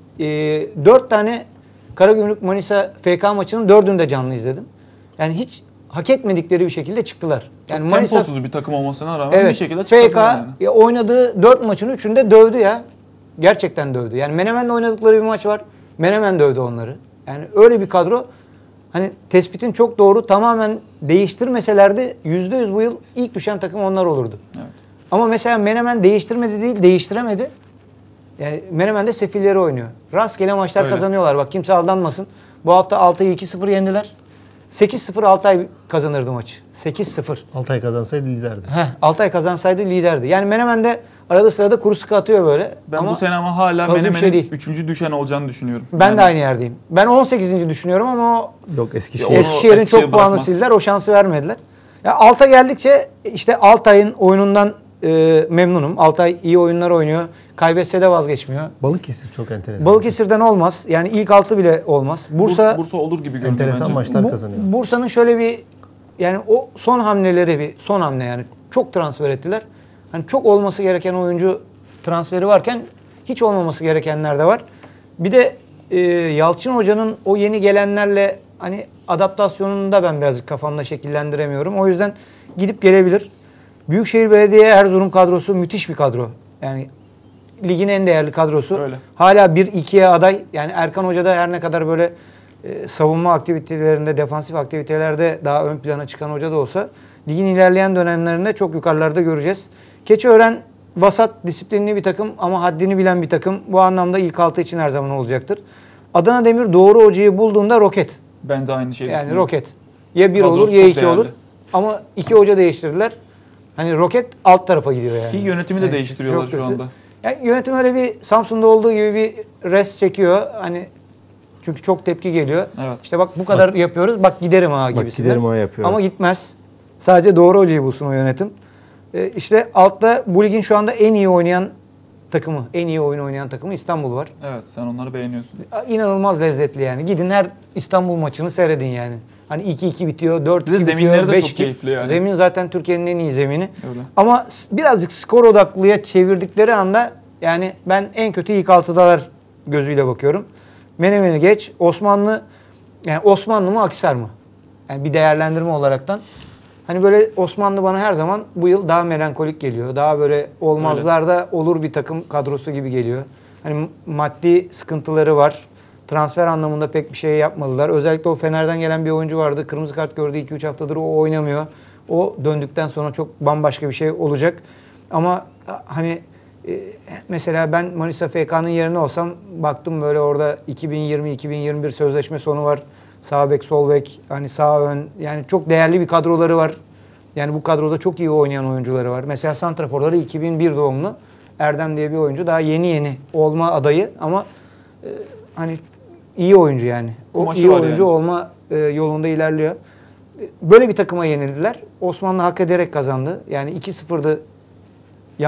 dört tane Karagümrük Manisa F K maçının dördünü de canlı izledim. Yani hiç hak etmedikleri bir şekilde çıktılar. Yani Çok temposuz bir takım olmasına rağmen bir Evet, şekilde F çıkardılar K yani. ya oynadığı dört maçın üçünde dövdü ya. Gerçekten dövdü. Yani Menemen'le oynadıkları bir maç var. Menemen dövdü onları. Yani öyle bir kadro. Hani tespitin çok doğru. Tamamen değiştirmeselerdi yüzde yüz bu yıl ilk düşen takım onlar olurdu. Evet. Ama mesela Menemen değiştirmedi değil, değiştiremedi. Yani Menemen de sefilleri oynuyor. Rastgele maçlar Öyle. kazanıyorlar. Bak kimse aldanmasın. Bu hafta Altay'ı iki sıfır yendiler. sekiz sıfır Altay kazanırdı maçı. sekiz sıfır. Altay kazansaydı liderdi. Heh, Altay kazansaydı liderdi. Yani Menemen de arada sırada kuru sıkı atıyor böyle. Ben ama bu sene ama hala kalıcı bir Menemen'in şey değil. üçüncü düşen olacağını düşünüyorum. ben Yani de aynı yerdeyim. Ben on sekizinci düşünüyorum ama o Yok Ya Eskişehir. onu Eskişehir'in Eskişehir çok puanı bırakmaz. sildiler. O şansı vermediler. Ya Altay geldikçe işte Altay'ın oyunundan e, memnunum. Altay iyi oyunlar oynuyor. Kaybetse de vazgeçmiyor. Balıkesir çok enteresan. Balıkesir'den olmaz. Yani ilk altı bile olmaz. Bursa Bursa, Bursa olur gibi görünüyor enteresan bence. maçlar Bu- kazanıyor. Bursa'nın şöyle bir yani o son hamleleri bir son hamle yani çok transfer ettiler. Hani çok olması gereken oyuncu transferi varken hiç olmaması gerekenler de var. Bir de e, Yalçın Hoca'nın o yeni gelenlerle hani adaptasyonunu da ben birazcık kafamda şekillendiremiyorum. O yüzden gidip gelebilir. Büyükşehir Belediye Erzurum kadrosu müthiş bir kadro. Yani ligin en değerli kadrosu. Öyle. Hala bir ikiye aday. Yani Erkan Hoca da her ne kadar böyle e, savunma aktivitelerinde, defansif aktivitelerde daha ön plana çıkan hoca da olsa ligin ilerleyen dönemlerinde çok yukarılarda göreceğiz. Keçiören vasat, disiplinli bir takım ama haddini bilen bir takım. Bu anlamda ilk altı için her zaman olacaktır. Adana Demir doğru hocayı bulduğunda roket. Ben de aynı şeyi Yani düşünüyorum. roket. Ya bir Kadrosu olur ya çok iki değerli. olur. Ama iki hoca değiştirdiler. Hani roket alt tarafa gidiyor yani. Ki yönetimi de Evet, değiştiriyorlar çok şu kötü. anda. Yani yönetim öyle bir Samsun'da olduğu gibi bir res çekiyor. Hani çünkü çok tepki geliyor. Evet. İşte bak bu kadar yapıyoruz. Bak giderim ha gibisinden. giderim ha yapıyor, Ama evet. gitmez. Sadece doğru hocayı bulsun o yönetim. Ee, işte altta bu ligin şu anda en iyi oynayan takımı, en iyi oyun oynayan takımı İstanbul var. Evet sen onları beğeniyorsun. İnanılmaz lezzetli yani. Gidin her İstanbul maçını seyredin yani. Hani iki iki bitiyor, dört Bir de iki zeminleri bitiyor, de beş çok iki. keyifli yani. Zemin zaten Türkiye'nin en iyi zemini. Öyle. Ama s- birazcık skor odaklıya çevirdikleri anda yani ben en kötü ilk altıdalar gözüyle bakıyorum. Menemen'i geç. Osmanlı yani Osmanlı mı Akhisar mı? Yani bir değerlendirme olaraktan. Hani böyle Osmanlı bana her zaman bu yıl daha melankolik geliyor. Daha böyle olmazlarda olur bir takım kadrosu gibi geliyor. Hani maddi sıkıntıları var. Transfer anlamında pek bir şey yapmadılar. Özellikle o Fener'den gelen bir oyuncu vardı. Kırmızı kart gördü iki üç haftadır o oynamıyor. O döndükten sonra çok bambaşka bir şey olacak. Ama hani e, mesela ben Manisa F K'nın yerine olsam baktım böyle orada iki bin yirmi iki bin yirmi bir sözleşme sonu var. Sağ bek, sol bek, hani sağ ön yani çok değerli bir kadroları var. Yani bu kadroda çok iyi oynayan oyuncuları var. Mesela santraforları iki bin bir doğumlu Erdem diye bir oyuncu. Daha yeni yeni olma adayı ama e, hani iyi oyuncu yani. O Kumaşı iyi var oyuncu yani. olma e, yolunda ilerliyor. E, Böyle bir takıma yenildiler. Osmanlı hak ederek kazandı. Yani iki sıfırdı yanlış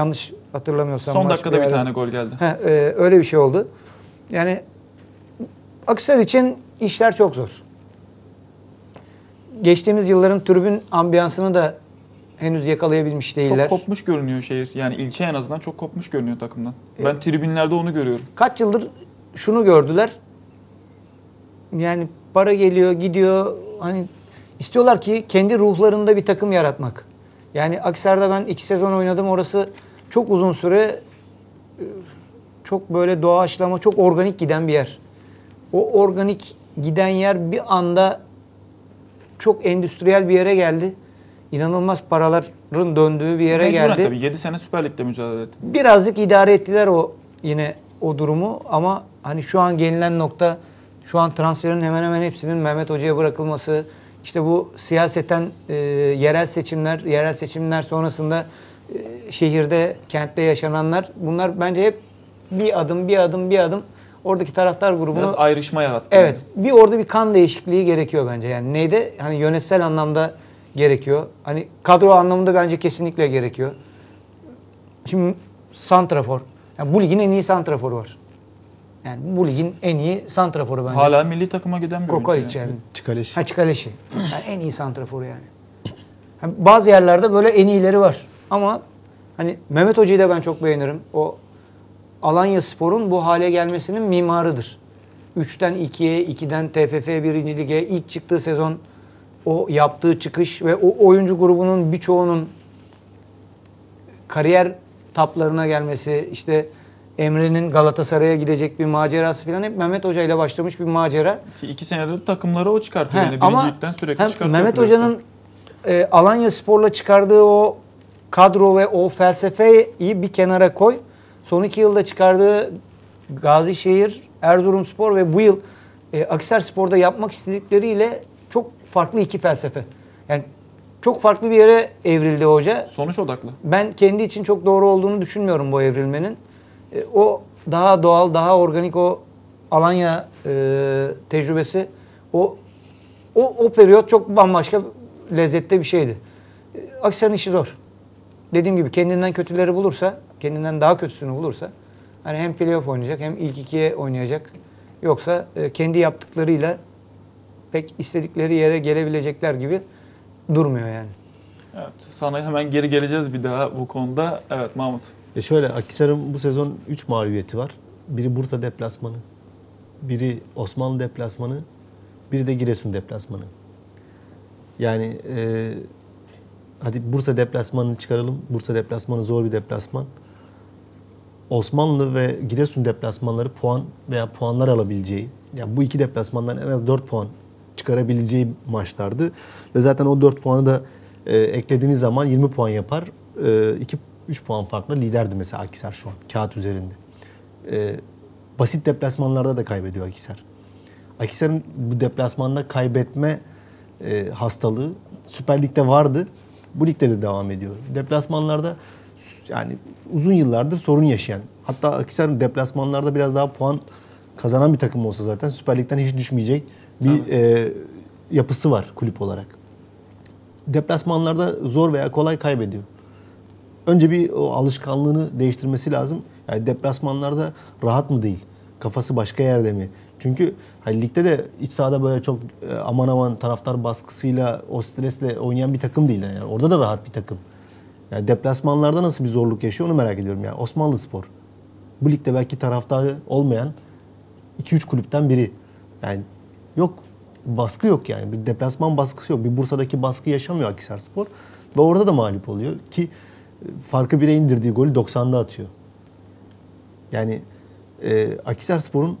hatırlamıyorsam. Son maç dakikada bir ara- tane gol geldi. Heh, e, öyle bir şey oldu. Yani Akhisar için işler çok zor. Geçtiğimiz yılların tribün ambiyansını da henüz yakalayabilmiş değiller. Çok kopmuş görünüyor şehir. Yani ilçe en azından çok kopmuş görünüyor takımdan. Ben tribünlerde onu görüyorum. Kaç yıldır şunu gördüler. Yani para geliyor, gidiyor. Hani istiyorlar ki kendi ruhlarında bir takım yaratmak. Yani Akhisar'da ben iki sezon oynadım. Orası çok uzun süre çok böyle doğaçlama, çok organik giden bir yer. O organik giden yer bir anda çok endüstriyel bir yere geldi. İnanılmaz paraların döndüğü bir yere Mecburen geldi. tabii yedi sene Süper Lig'de mücadele etti. Birazcık idare ettiler o yine o durumu ama hani şu an gelinen nokta, şu an transferin hemen hemen hepsinin Mehmet Hoca'ya bırakılması, işte bu siyaseten e, yerel seçimler, yerel seçimler sonrasında e, şehirde, kentte yaşananlar, bunlar bence hep bir adım, bir adım, bir adım oradaki taraftar grubunu... Biraz ayrışma yarattı. Evet, bir orada bir kan değişikliği gerekiyor bence. Yani neyde? Hani yönetsel anlamda gerekiyor. Hani kadro anlamında bence kesinlikle gerekiyor. Şimdi santrafor. Yani bu ligin en iyi santraforu var. Yani bu ligin en iyi santraforu bence. Hala milli takıma giden bir oyuncu Kokolic yani. yani. Çikaleş. Ha Çikaleşi. Yani en iyi santraforu yani. Yani bazı yerlerde böyle en iyileri var. Ama hani Mehmet Hoca'yı da ben çok beğenirim. O Alanyaspor'un bu hale gelmesinin mimarıdır. üçten ikiye, ikiden T F F birinci Lig'e ilk çıktığı sezon o yaptığı çıkış ve o oyuncu grubunun birçoğunun kariyer taplarına gelmesi, işte Emre'nin Galatasaray'a gidecek bir macerası falan hep Mehmet Hoca ile başlamış bir macera. Ki iki senedir takımları o çıkartıyor. He, Yani ama birincilikten sürekli hem çıkartıyor. Mehmet playoff'ta. Hoca'nın e, Alanyaspor'la çıkardığı o kadro ve o felsefeyi bir kenara koy. Son iki yılda çıkardığı Gazişehir, Erzurumspor ve bu yıl e, Akhisarspor'da yapmak istedikleriyle çok farklı iki felsefe. Yani çok farklı bir yere evrildi hoca. Sonuç odaklı. Ben kendi için çok doğru olduğunu düşünmüyorum bu evrilmenin. E, o daha doğal, daha organik o Alanya e, tecrübesi, o o o periyot çok bambaşka lezzette bir şeydi. E, Akhisar'ın işi zor. Dediğim gibi kendinden kötüleri bulursa, kendinden daha kötüsünü bulursa hani hem playoff oynayacak hem ilk ikiye oynayacak. Yoksa e, kendi yaptıklarıyla pek istedikleri yere gelebilecekler gibi durmuyor yani. Evet. Sana hemen geri geleceğiz bir daha bu konuda. Evet Mahmut. E şöyle, Akhisar'ın bu sezon üç mağlubiyeti var. Biri Bursa deplasmanı, biri Osmanlı deplasmanı, biri de Giresun deplasmanı. Yani e, hadi Bursa deplasmanını çıkaralım. Bursa deplasmanı zor bir deplasman. Osmanlı ve Giresun deplasmanları puan veya puanlar alabileceği, yani bu iki deplasmandan en az dört puan çıkarabileceği maçlardı. Ve zaten o dört puanı da e, eklediğiniz zaman yirmi puan yapar. E, iki üç puan farkla liderdi mesela Akhisar şu an kağıt üzerinde. E, basit deplasmanlarda da kaybediyor Akhisar. Akhisar'ın bu deplasmanda kaybetme e, hastalığı Süper Lig'de vardı. Bu ligde de devam ediyor. Deplasmanlarda yani uzun yıllardır sorun yaşayan, hatta Akhisar'ın deplasmanlarda biraz daha puan kazanan bir takım olsa zaten Süper Lig'den hiç düşmeyecek bir e, yapısı var kulüp olarak. Deplasmanlarda zor veya kolay kaybediyor. Önce bir o alışkanlığını değiştirmesi lazım. Yani deplasmanlarda rahat mı değil? Kafası başka yerde mi? Çünkü hani ligde de iç sahada böyle çok e, aman aman taraftar baskısıyla, o stresle oynayan bir takım değil. Yani orada da rahat bir takım. Yani deplasmanlarda nasıl bir zorluk yaşıyor onu merak ediyorum. Yani Osmanlıspor. Bu ligde belki taraftarı olmayan iki üç kulüpten biri. Yani yok, baskı yok yani. Bir deplasman baskısı yok. Bir Bursa'daki baskı yaşamıyor Akhisarspor. Ve orada da mağlup oluyor ki farkı bire indirdiği golü doksanda atıyor. Yani e, Akhisarspor'un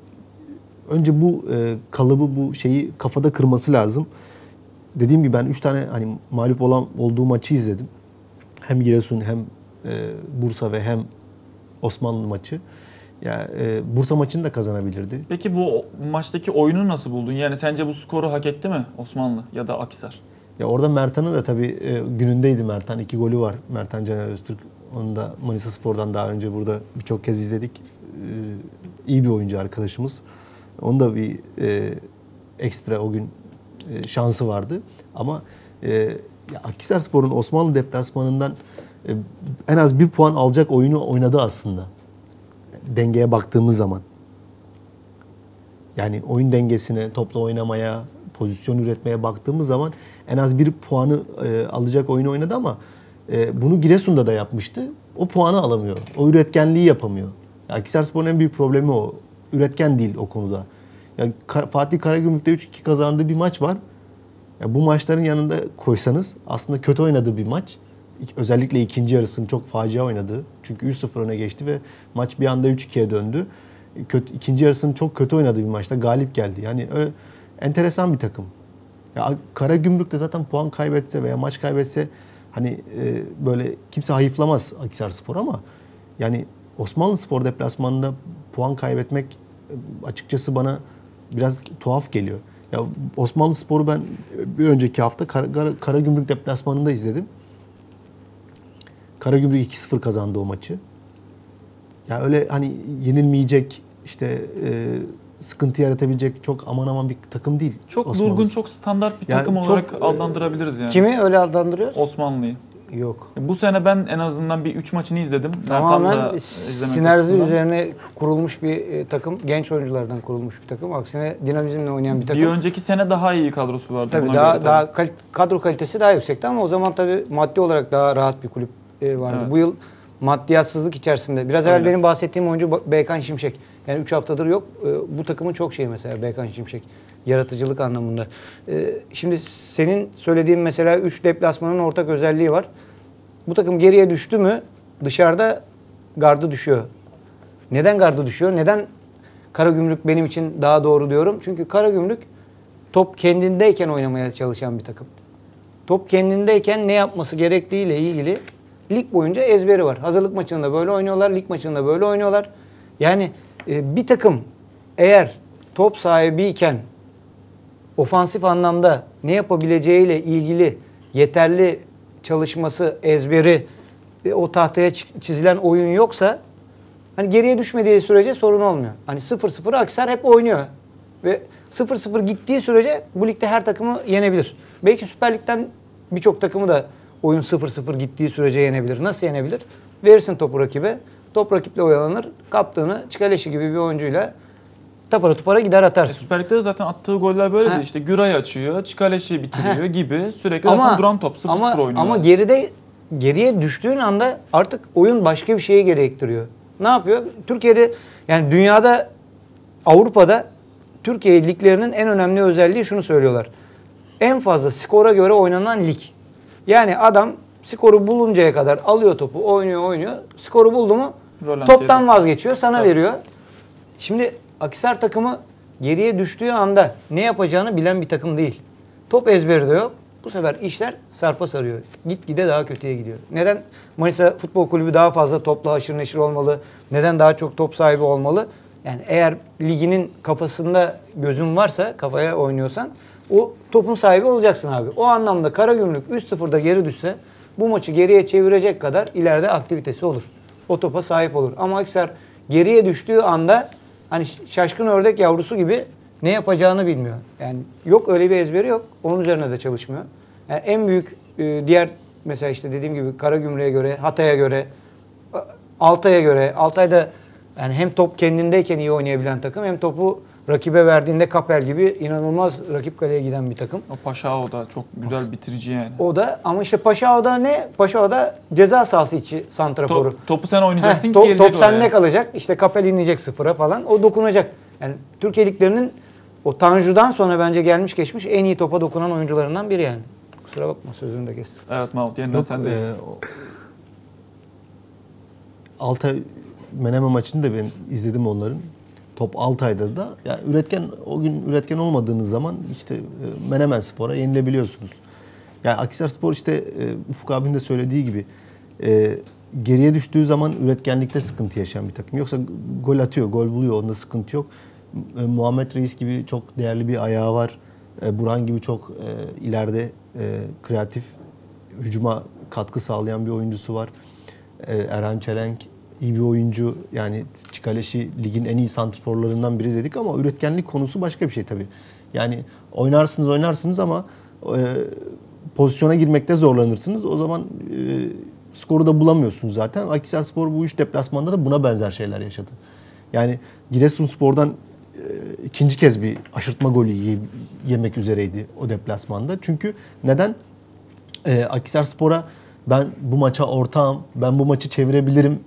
önce bu e, kalıbı, bu şeyi kafada kırması lazım. Dediğim gibi ben üç tane hani mağlup olan olduğu maçı izledim. Hem Giresun hem e, Bursa ve hem Osmanlı maçı. Yani e, Bursa maçını da kazanabilirdi. Peki bu maçtaki oyunu nasıl buldun? Yani sence bu skoru hak etti mi Osmanlı ya da Akhisar? Ya orada Mertan'ın da tabii e, günündeydi Mertan. İki golü var. Mertan Caner Öztürk. Onu da Manisa Spor'dan daha önce burada birçok kez izledik. E, iyi bir oyuncu arkadaşımız. Onun da bir e, ekstra o gün e, şansı vardı. Ama e, Akhisarspor'un Osmanlı deplasmanından e, en az bir puan alacak oyunu oynadı aslında. Dengeye baktığımız zaman. Yani oyun dengesine, topla oynamaya, pozisyon üretmeye baktığımız zaman en az bir puanı e, alacak oyunu oynadı ama e, bunu Giresun'da da yapmıştı. O puanı alamıyor. O üretkenliği yapamıyor. Akhisarspor'un en büyük problemi o. Üretken değil o konuda. Yani Fatih Karagümrük'te üç iki kazandığı bir maç var. Ya bu maçların yanında koysanız aslında kötü oynadığı bir maç. Özellikle ikinci yarısını çok facia oynadı. Çünkü üç sıfır öne geçti ve maç bir anda üç ikiye döndü. Kötü, ikinci yarısını çok kötü oynadığı bir maçta galip geldi. Yani öyle enteresan bir takım. Ya Karagümrük de zaten puan kaybetse veya maç kaybetse hani e, böyle kimse hayıflamaz Akhisarspor ama yani Osmanlıspor deplasmanında puan kaybetmek açıkçası bana biraz tuhaf geliyor. Ya Osmanlıspor'u ben bir önceki hafta Kar- Kar- Karagümrük deplasmanında izledim. Karagümrük iki sıfır kazandı o maçı. Ya öyle hani yenilmeyecek, işte e, sıkıntı yaratabilecek çok aman aman bir takım değil. Çok Osmanlı. durgun, çok standart bir Yani takım çok, olarak e, adlandırabiliriz yani. Kimi öyle adlandırıyoruz? Osmanlı'yı. Yok. Bu sene ben en azından bir üç maçını izledim. Tamamen Ertan'la izlemek sinerji açısından. üzerine kurulmuş bir e, takım. Genç oyunculardan kurulmuş bir takım. Aksine dinamizmle oynayan bir takım. Bir önceki sene daha iyi kadrosu vardı. Tabii buna daha göre daha kal- kadro kalitesi daha yüksekti ama o zaman tabii maddi olarak daha rahat bir kulüp e, vardı. Evet. Bu yıl maddiyatsızlık içerisinde. Biraz evvel Öyle. benim bahsettiğim oyuncu Ba- Beykan Şimşek. Yani üç haftadır yok. E, bu takımın çok şeyi mesela Beykan Şimşek. Yaratıcılık anlamında. E, şimdi senin söylediğin mesela üç deplasmanın ortak özelliği var. Bu takım geriye düştü mü dışarıda gardı düşüyor. Neden gardı düşüyor? Neden Karagümrük benim için daha doğru diyorum? Çünkü Karagümrük top kendindeyken oynamaya çalışan bir takım. Top kendindeyken ne yapması gerektiğiyle ilgili lig boyunca ezberi var. Hazırlık maçında böyle oynuyorlar, lig maçında böyle oynuyorlar. Yani e, bir takım eğer top sahibiyken ofansif anlamda ne yapabileceğiyle ilgili yeterli çalışması, ezberi, e, o tahtaya çizilen oyun yoksa hani geriye düşmediği sürece sorun olmuyor. Hani sıfır sıfır Akhisar hep oynuyor. Ve sıfır sıfır gittiği sürece bu ligde her takımı yenebilir. Belki Süper Lig'den birçok takımı da oyun sıfır sıfır gittiği sürece yenebilir. Nasıl yenebilir? Verirsin topu rakibe. Top rakiple oyalanır. Kaptığını Çikaleşi gibi bir oyuncuyla tapara tupara gider E, atarsın. Süper Lig'de de zaten attığı goller böyleydi. Ha. İşte Güray açıyor, Çikaleşi bitiriyor gibi sürekli Ama, aslında duran top sıfır sıfır ama, oynuyor. ama geride geriye düştüğün anda artık oyun başka bir şeyi gerektiriyor. Ne yapıyor? Türkiye'de yani dünyada, Avrupa'da Türkiye liglerinin en önemli özelliği şunu söylüyorlar. En fazla skora göre oynanan lig. Yani adam skoru buluncaya kadar alıyor topu, oynuyor oynuyor. Skoru buldu mu Rölantiye toptan de- vazgeçiyor, sana Tabii. veriyor. Şimdi Akhisar takımı geriye düştüğü anda ne yapacağını bilen bir takım değil. Top ezberi de yok. Bu sefer işler sarpa sarıyor. Gitgide daha kötüye gidiyor. Neden Manisa Futbol Kulübü daha fazla topla haşır neşir olmalı? Neden daha çok top sahibi olmalı? Yani eğer liginin kafasında gözün varsa, kafaya oynuyorsan o topun sahibi olacaksın abi. O anlamda Karagümrük üç sıfırda geri düşse bu maçı geriye çevirecek kadar ileride aktivitesi olur. O topa sahip olur. Ama Akhisar geriye düştüğü anda hani şaşkın ördek yavrusu gibi ne yapacağını bilmiyor. Yani yok öyle bir ezberi yok. Onun üzerine de çalışmıyor. Yani en büyük e, diğer mesela işte dediğim gibi Karagümrük'e göre, Hatay'a göre, Altay'a göre, Altay'da yani hem top kendindeyken iyi oynayabilen takım hem topu rakibe verdiğinde Kapel gibi inanılmaz rakip kaleye giden bir takım. O Paşao da çok güzel bitirici yani. O da ama işte Paşao'da ne? Paşao'da ceza sahası içi santraforu. Top, topu sen oynayacaksın Heh, ki top, gelecek top sende oraya. kalacak. İşte Kapel inecek sıfıra falan. O dokunacak. Yani Türkiye liglerinin o Tanju'dan sonra bence gelmiş geçmiş en iyi topa dokunan oyuncularından biri yani. Kusura bakma sözünü de kestim. Evet Mahmut yeniden Yok, sendeyiz. e, o- Altay Menemen maçını da ben izledim onların. Top Altay'da da. Ya üretken o gün üretken olmadığınız zaman işte e, Menemen Spor'a yenilebiliyorsunuz. Yani Akhisarspor işte e, Ufuk abinin de söylediği gibi e, geriye düştüğü zaman üretkenlikte sıkıntı yaşayan bir takım. Yoksa gol atıyor, gol buluyor. Onda sıkıntı yok. E, Muhammed Reis gibi çok değerli bir ayağı var. E, Burhan gibi çok e, ileride e, kreatif hücuma katkı sağlayan bir oyuncusu var. E, Erhan Çelenk iyi bir oyuncu. Yani Çikaleşi ligin en iyi santrforlarından biri dedik ama üretkenlik konusu başka bir şey tabii. Yani oynarsınız oynarsınız ama e, pozisyona girmekte zorlanırsınız. O zaman e, skoru da bulamıyorsun zaten. Akhisarspor bu üç deplasmanda da buna benzer şeyler yaşadı. Yani Giresunspor'dan e, ikinci kez bir aşırtma golü ye, yemek üzereydi o deplasmanda. Çünkü neden? E, Akhisarspor'a ben bu maça ortağım, ben bu maçı çevirebilirim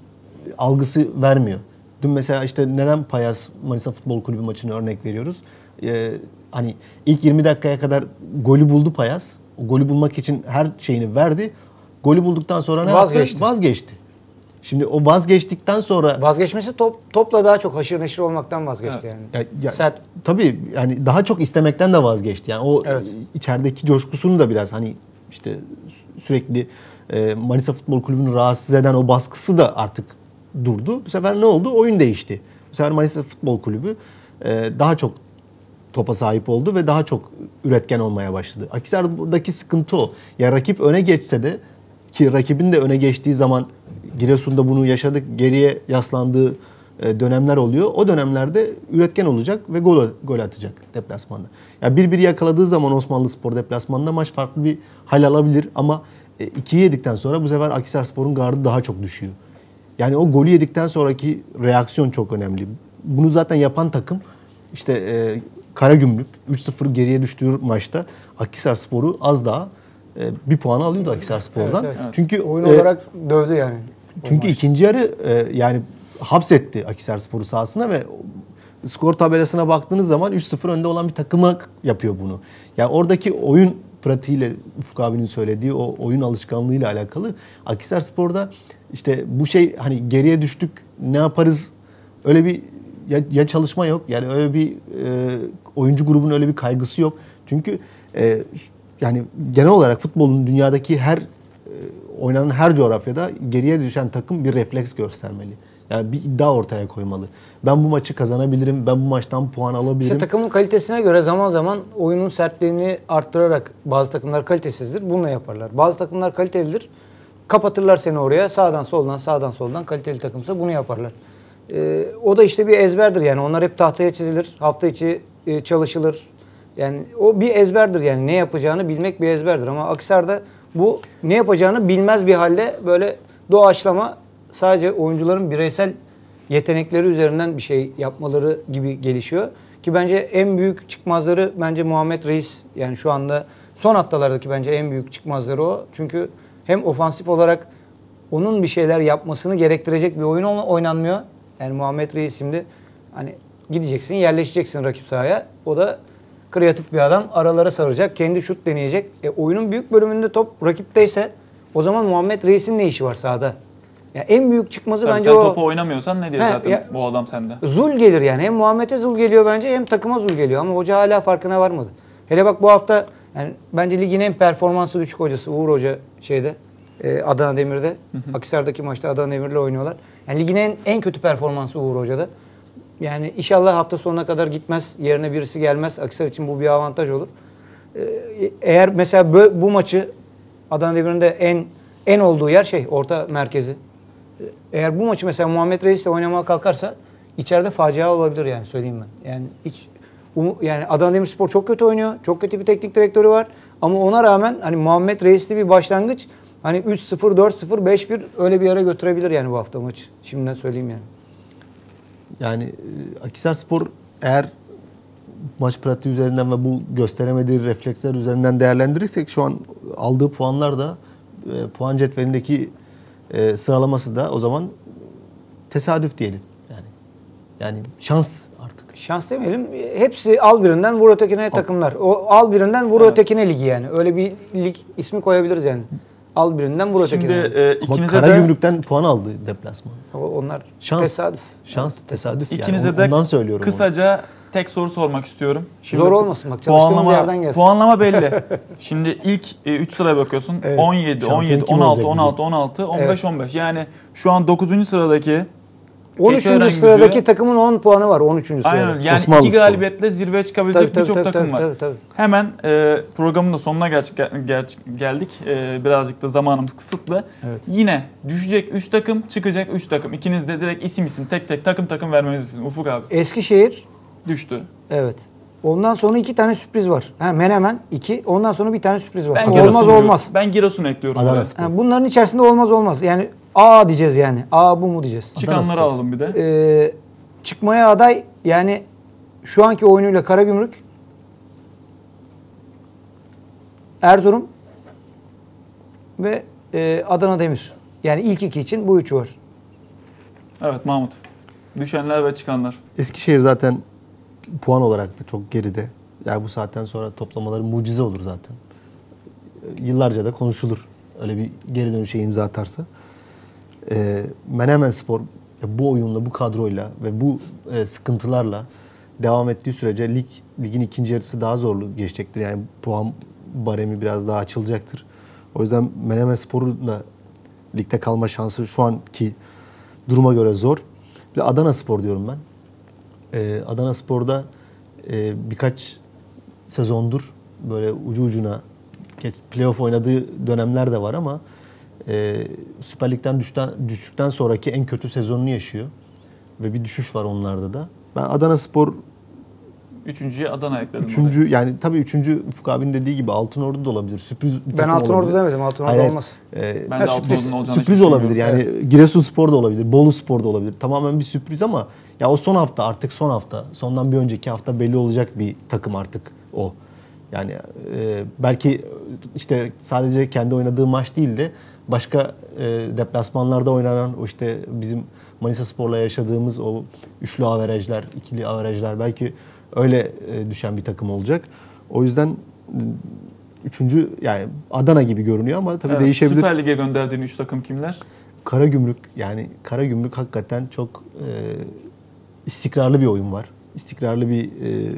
algısı vermiyor. Dün mesela işte neden Payas Manisa Futbol Kulübü maçını örnek veriyoruz? Ee, hani ilk yirmi dakikaya kadar golü buldu Payas. O golü bulmak için her şeyini verdi. Golü bulduktan sonra ne Vazgeçti. yaptı? Vazgeçti. Şimdi o vazgeçtikten sonra... Vazgeçmesi top, topla daha çok haşır neşir olmaktan vazgeçti Evet. yani. Ya, ya, Sert. Tabii yani daha çok istemekten de vazgeçti. Yani o Evet. içerideki coşkusunu da biraz hani işte sürekli e, Manisa Futbol Kulübü'nü rahatsız eden o baskısı da artık durdu. Bu sefer ne oldu? Oyun değişti. Bu sefer Manisa Futbol Kulübü e, daha çok topa sahip oldu ve daha çok üretken olmaya başladı. Akhisar'daki sıkıntı o. Ya rakip öne geçse de, ki rakibin de öne geçtiği zaman Giresun'da bunu yaşadık, geriye yaslandığı dönemler oluyor. O dönemlerde üretken olacak ve gol gol atacak deplasmanda. Ya bir bir yakaladığı zaman Osmanlıspor deplasmanda maç farklı bir hal alabilir ama ikiyi yedikten sonra bu sefer Akhisarspor'un gardı daha çok düşüyor. Yani o golü yedikten sonraki reaksiyon çok önemli. Bunu zaten yapan takım işte e, Karagümrük üç sıfır geriye düştüğü maçta Akhisarspor'u az daha e, bir puan alıyordu Akhisarspor'dan. Evet, evet. Çünkü Oyun e, olarak dövdü yani. çünkü ikinci yarı e, yani hapsetti Akhisarspor'u sahasına ve skor tabelasına baktığınız zaman üç sıfır önde olan bir takıma yapıyor bunu. Yani oradaki oyun pratiğiyle Ufuk abinin söylediği o oyun alışkanlığıyla alakalı Akhisarspor'da işte bu şey hani geriye düştük ne yaparız öyle bir ya, ya çalışma yok yani öyle bir e, oyuncu grubunun öyle bir kaygısı yok. Çünkü e, yani genel olarak futbolun dünyadaki her e, oynanan her coğrafyada geriye düşen takım bir refleks göstermeli. Yani bir iddia ortaya koymalı. Ben bu maçı kazanabilirim, ben bu maçtan puan alabilirim. İşte takımın kalitesine göre zaman zaman oyunun sertliğini arttırarak bazı takımlar kalitesizdir. Bununla yaparlar. Bazı takımlar kalitelidir. Kapatırlar seni oraya. Sağdan soldan sağdan soldan kaliteli takımsa bunu yaparlar. Ee, o da işte bir ezberdir yani. Onlar hep tahtaya çizilir. Hafta içi e, çalışılır. Yani o bir ezberdir yani. Ne yapacağını bilmek bir ezberdir. Ama Akhisar'da bu ne yapacağını bilmez bir halde böyle doğaçlama sadece oyuncuların bireysel yetenekleri üzerinden bir şey yapmaları gibi gelişiyor. Ki bence en büyük çıkmazları bence Muhammed Reis. Yani şu anda son haftalardaki bence en büyük çıkmazları o. Çünkü hem ofansif olarak onun bir şeyler yapmasını gerektirecek bir oyun oynanmıyor. Yani Muhammed Reis şimdi hani gideceksin, yerleşeceksin rakip sahaya. O da kreatif bir adam. Aralara saracak, kendi şut deneyecek. E, oyunun büyük bölümünde top rakipteyse o zaman Muhammed Reis'in ne işi var sahada? Yani en büyük çıkmazı Tabii bence sen o. topu oynamıyorsan ne diyor He, zaten ya- bu adam sende? Zul gelir yani. Hem Muhammed'e zul geliyor bence hem takıma zul geliyor. Ama hoca hala farkına varmadı. Hele bak bu hafta yani bence ligin en performansı düşük hocası Uğur Hoca şeyde e, Adana Demir'de. Hı hı. Akhisar'daki maçta Adana Demir'le oynuyorlar. Yani ligin en, en kötü performansı Uğur Hoca'da. Yani inşallah hafta sonuna kadar gitmez. Yerine birisi gelmez. Akhisar için bu bir avantaj olur. E, eğer mesela bu, bu maçı Adana Demir'in de en en olduğu yer şey orta merkezi. Eğer bu maçı mesela Muhammed Reis'le oynamaya kalkarsa içeride facia olabilir yani söyleyeyim ben. Yani hiç yani Adana Demirspor çok kötü oynuyor. Çok kötü bir teknik direktörü var. Ama ona rağmen hani Muhammed Reis'li bir başlangıç hani üç sıfır, dört sıfır, beş bir öyle bir yere götürebilir yani bu hafta maçı. Şimdiden söyleyeyim yani. Yani e, Akhisarspor eğer maç pratiği üzerinden ve bu gösteremediği refleksler üzerinden değerlendirirsek şu an aldığı puanlar da e, puan cetvelindeki e, sıralaması da o zaman tesadüf diyelim. Yani yani şans artık. Şans demeyelim. Hepsi al birinden vur ötekine takımlar. O al birinden vur Evet. ötekine ligi yani. Öyle bir lig ismi koyabiliriz yani. Al birinden vur Şimdi ötekine. e, Ama ikinize de Karagümrük'ten puan aldı deplasman. O- Onlar Şans. tesadüf. Şans, tesadüf ikinize yani. de Ondan söylüyorum onu. kısaca tek soru sormak istiyorum. Şimdi Zor olmasın bak, çalıştığımız yerden gelsin. Puanlama belli. Şimdi ilk üç sıraya bakıyorsun. Evet. on yedi, on yedi, Şampiyon kim on altı, olacak on altı, on altı, on beş, Evet. on beş. Yani şu an dokuzuncu sıradaki on üçüncü Keçiören sıradaki Gücü- takımın on puanı var. on üçüncü sırada. aynen yani Osmanlıspor. iki galibiyetle zirveye çıkabilecek birçok takım tabii, var. Tabii, tabii. Hemen e, programın da sonuna gel- gel- geldik. E, birazcık da zamanımız kısıtlı. Evet. Yine düşecek üç takım, çıkacak üç takım. İkiniz de direkt isim isim tek tek takım takım vermenizi istiyorum. Ufuk abi Eskişehir, düştü. evet. Ondan sonra iki tane sürpriz var. Ha, Menemen iki. Ondan sonra bir tane sürpriz var. Ben Ama Giresun olmaz diyorum. olmaz. Ben Giresun ekliyorum. Adana oraya. Spor. Ha, bunların içerisinde olmaz olmaz. Yani A diyeceğiz yani. A bu mu diyeceğiz. Çıkanları Spor. alalım bir de. Ee, çıkmaya aday yani şu anki oyunuyla Karagümrük, Erzurum ve e, Adana Demir. Yani ilk iki için bu üçü var. Evet Mahmut. Düşenler ve çıkanlar. Eskişehir zaten puan olarak da çok geride. Yani bu saatten sonra toplamaları mucize olur zaten. Yıllarca da konuşulur. Öyle bir geri dönüşe imza atarsa. Ee, Menemenspor bu oyunla, bu kadroyla ve bu e, sıkıntılarla devam ettiği sürece lig ligin ikinci yarısı daha zorlu geçecektir. Yani puan baremi biraz daha açılacaktır. O yüzden Menemenspor'un da ligde kalma şansı şu anki duruma göre zor. Bir de Adanaspor diyorum ben. Ee, Adanaspor'da e, birkaç sezondur böyle ucu ucuna playoff oynadığı dönemler de var ama e, Süper Lig'den düşten, düştükten sonraki en kötü sezonunu yaşıyor. Ve bir düşüş var onlarda da. Ben Adanaspor Üçüncüye Adana ekledim. üçüncü yani tabii üçüncü Ufuk abinin dediği gibi Altınordu da olabilir. Sürpriz bir Ben takım Altınordu olabilir. demedim. Altınordu Hayır, olmaz. e, Ben Ha, de sürpriz- Altınordu'nun olacağını sürpriz hiç olabilir. düşünmüyorum. Yani Giresunspor da olabilir, Boluspor da olabilir. Tamamen bir sürpriz ama ya o son hafta artık son hafta. Sondan bir önceki hafta belli olacak bir takım artık o. Yani e, belki işte sadece kendi oynadığı maç değil de başka e, deplasmanlarda oynanan o işte bizim Manisaspor'la yaşadığımız o üçlü averajlar, ikili averajlar belki öyle e, düşen bir takım olacak. O yüzden e, üçüncü yani Adana gibi görünüyor ama tabii Evet, değişebilir. Süper Lig'e gönderdiğin üç takım kimler? Karagümrük yani Karagümrük hakikaten çok e, istikrarlı bir oyun var. İstikrarlı bir e,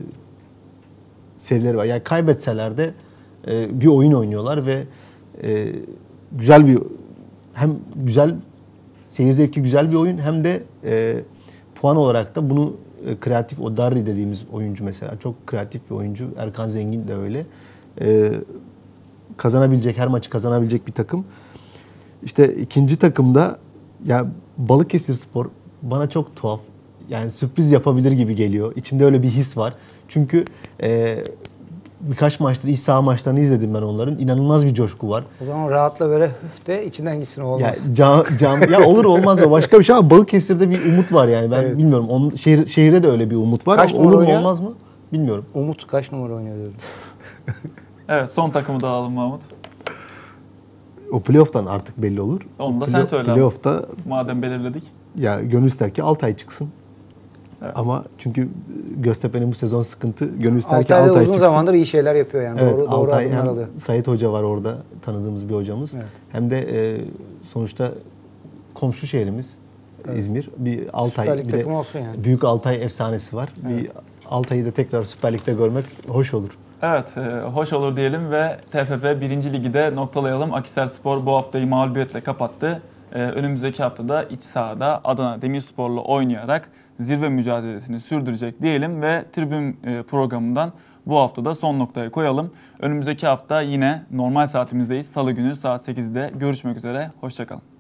serileri var. Yani kaybetseler de e, bir oyun oynuyorlar ve e, güzel bir hem güzel seyir zevki güzel bir oyun hem de e, puan olarak da bunu e, kreatif o Darri dediğimiz oyuncu mesela çok kreatif bir oyuncu. Erkan Zengin de öyle. E, kazanabilecek her maçı kazanabilecek bir takım. İşte ikinci takımda ya Balıkesirspor bana çok tuhaf. Yani sürpriz yapabilir gibi geliyor. İçimde öyle bir his var. Çünkü e, birkaç maçtır iç saha maçlarını izledim ben onların. İnanılmaz bir coşku var. O zaman rahatla böyle hüf de içinden gitsin o olmaz. Ya, cam, cam, ya olur olmaz o başka bir şey ama Balıkesir'de bir umut var yani. Ben Evet. bilmiyorum. Onun, şehir, şehirde de öyle bir umut var. Kaç Ama numara olur mu oynuyor? olmaz mı bilmiyorum. Umut kaç numara oynuyor diyorum. Evet son takımı da alalım Mahmut. O playoff'tan artık belli olur. Onu da O sen play- söyle ama. Playoff'ta Madem belirledik. ya gönül ister ki Altay çıksın. Evet. Ama çünkü Göztepe'nin bu sezon sıkıntı. Gönül ister ki Altay'da Altay uzun çıksın. zamandır iyi şeyler yapıyor yani. Evet, doğru doğru Altay adımlar hem alıyor. Sait Hoca var orada tanıdığımız bir hocamız. Evet. Hem de e, sonuçta komşu şehrimiz İzmir. Bir Altay Süper Lig bir de takımı olsun yani. büyük Altay efsanesi var. Bir Altay'ı da tekrar Süper Lig'de görmek hoş olur. Evet, e, hoş olur diyelim ve T F F birinci Ligi de noktalayalım. Akhisarspor bu haftayı mağlubiyetle kapattı. E, önümüzdeki haftada iç sahada Adana Demirspor'la oynayarak zirve mücadelesini sürdürecek diyelim ve tribün e, programından bu haftada son noktayı koyalım. Önümüzdeki hafta yine normal saatimizdeyiz. Salı günü saat sekizde görüşmek üzere. Hoşça kalın.